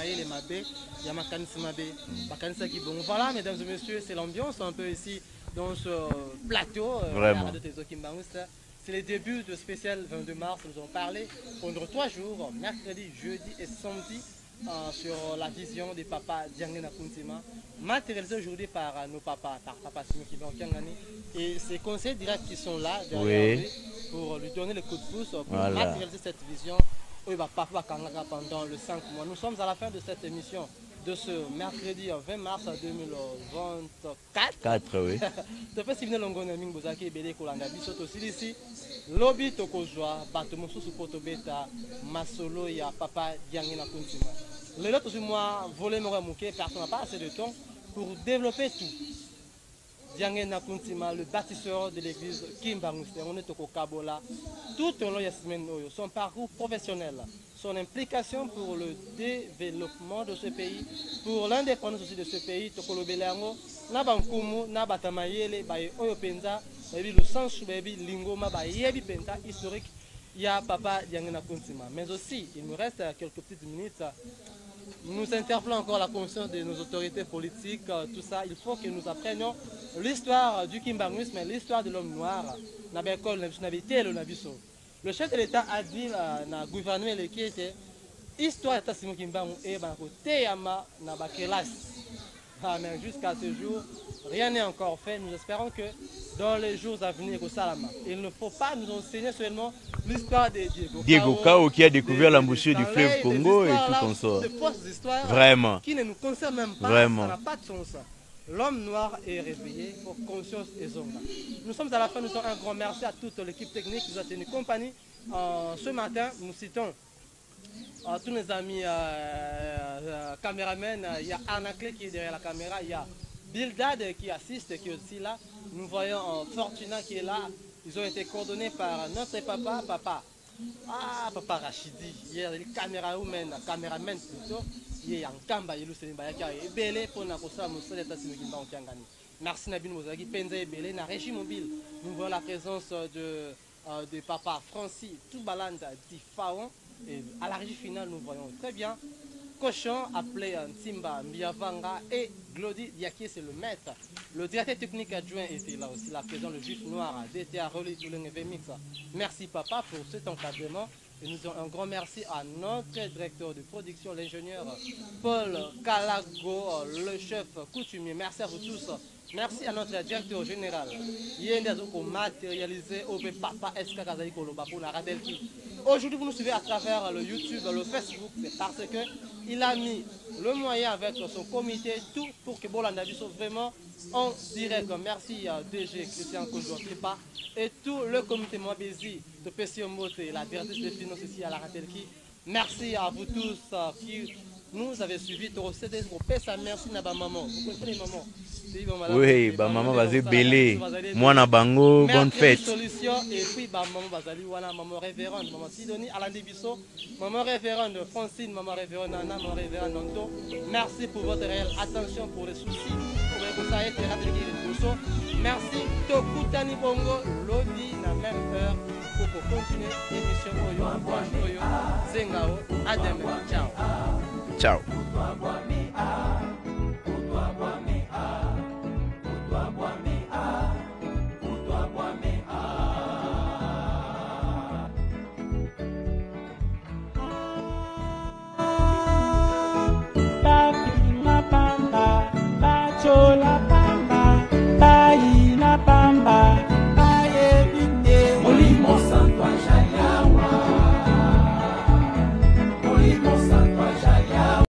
Voilà mesdames et messieurs, c'est l'ambiance un peu ici dans ce plateau. Vraiment. C'est le début de spécial vingt-deux mars, nous avons parlé pendant trois jours, mercredi, jeudi et samedi. Euh, sur la vision des papas Diangenda Kuntima, matérialisé aujourd'hui par euh, nos papas, par papa Simo Kiangani et ses conseils directs qui sont là derrière oui. lui pour lui donner le coup de pouce pour voilà. matérialiser cette vision. Oui, bah, papa Kangaka pendant le cinq mois. Nous sommes à la fin de cette émission de ce mercredi vingt mars deux mille vingt-quatre. quatre, oui. De fait, si vous avez un Bozaki Bele Kolanda Bisoto ici, lobby Tokozwa, Batomo Susupoto Beta, Masolo, ya papa Diangenda Kuntima. Le lot, moi, voler mon mouquet, personne n'a pas assez de temps pour développer tout. Diangenda Kuntima, le bâtisseur de l'église Kimbanguiste, on est au Kabola, tout au long de la semaine, son parcours professionnel, son implication pour le développement de ce pays, pour l'indépendance aussi de ce pays, Tokolo Belango, Nabankumu, Nabatamayele, Baye Oyopenza, Baye le sens Baby Lingoma, Baye Penta, historique, il y a Papa Diangenda Kuntima. Mais aussi, il me reste quelques petites minutes. Nous interpellons encore la conscience de nos autorités politiques, tout ça. Il faut que nous apprenions l'histoire du Kimbanguisme, l'histoire de l'homme noir. Le chef de l'État a dit dans le gouvernement qui était l'histoire de Simon Kimbangu et Teyama Nabakelas. Mais jusqu'à ce jour, rien n'est encore fait. Nous espérons que dans les jours à venir au Salama, il ne faut pas nous enseigner seulement l'histoire de Diego, Diego Cao qui a découvert l'embouchure du fleuve Congo et tout comme ça. De fausses histoires Vraiment. Qui ne nous concernent même pas. Vraiment. Ça n'a pas de sens. L'homme noir est réveillé pour conscience et zone. Nous sommes à la fin, nous sommes un grand merci à toute l'équipe technique qui nous a tenu compagnie. Euh, ce matin, nous citons euh, tous nos amis euh, euh, caméramens. Il y a Anaclé qui est derrière la caméra, il y a Bildad qui assiste, qui est aussi là. Nous voyons euh, Fortuna qui est là. Ils ont été coordonnés par notre papa, papa. Ah, papa Rachidi. Il y a les caméramens, caméramens plutôt. Il y a un Kamba, il y a un Belé pour la merci Nabin Mozagi, Penza et Belé, na régie mobile. Nous voyons la présence de, euh, de papa Francis Toubalanda Tifaon. Et à la régie finale, nous voyons très bien Cochon appelé Ntimba Mbiavanga et Glody Diaké, c'est le maître. Le directeur technique adjoint était là aussi, la présence, le juif noir, D T A Relais tout le Mix. Merci papa pour cet encadrement. Et nous avons un grand merci à notre directeur de production, l'ingénieur Paul Kalago, le chef coutumier. Merci à vous tous. Merci à notre directeur général. Aujourd'hui, vous nous suivez à travers le YouTube, le Facebook, c'est parce qu'il a mis le moyen avec son comité, tout pour que Bolanda soit vraiment en direct. Merci à D G Christian Kojo Tripa et tout le comité Mabézi de P C O Mote et la directrice des finances ici à la Ratelki. Merci à vous tous qui nous avez suivis. Merci à maman. Vous connaissez les mamans? Oui, bah maman va se belé. Moi na bango, bonne fête. Et puis bah maman bazali wana maman révérende, maman Sidonie Alain Bisso, maman révérende Francine, maman révérende Anna, maman révérende Nanto. Merci pour votre réelle attention pour les soucis. Pour que ça ait été rappelé les merci Tokutani Bongo, Lodi na même heure pour continuer l'émission Oyo, Oyo, Zengao, à demain. Ciao. Ciao.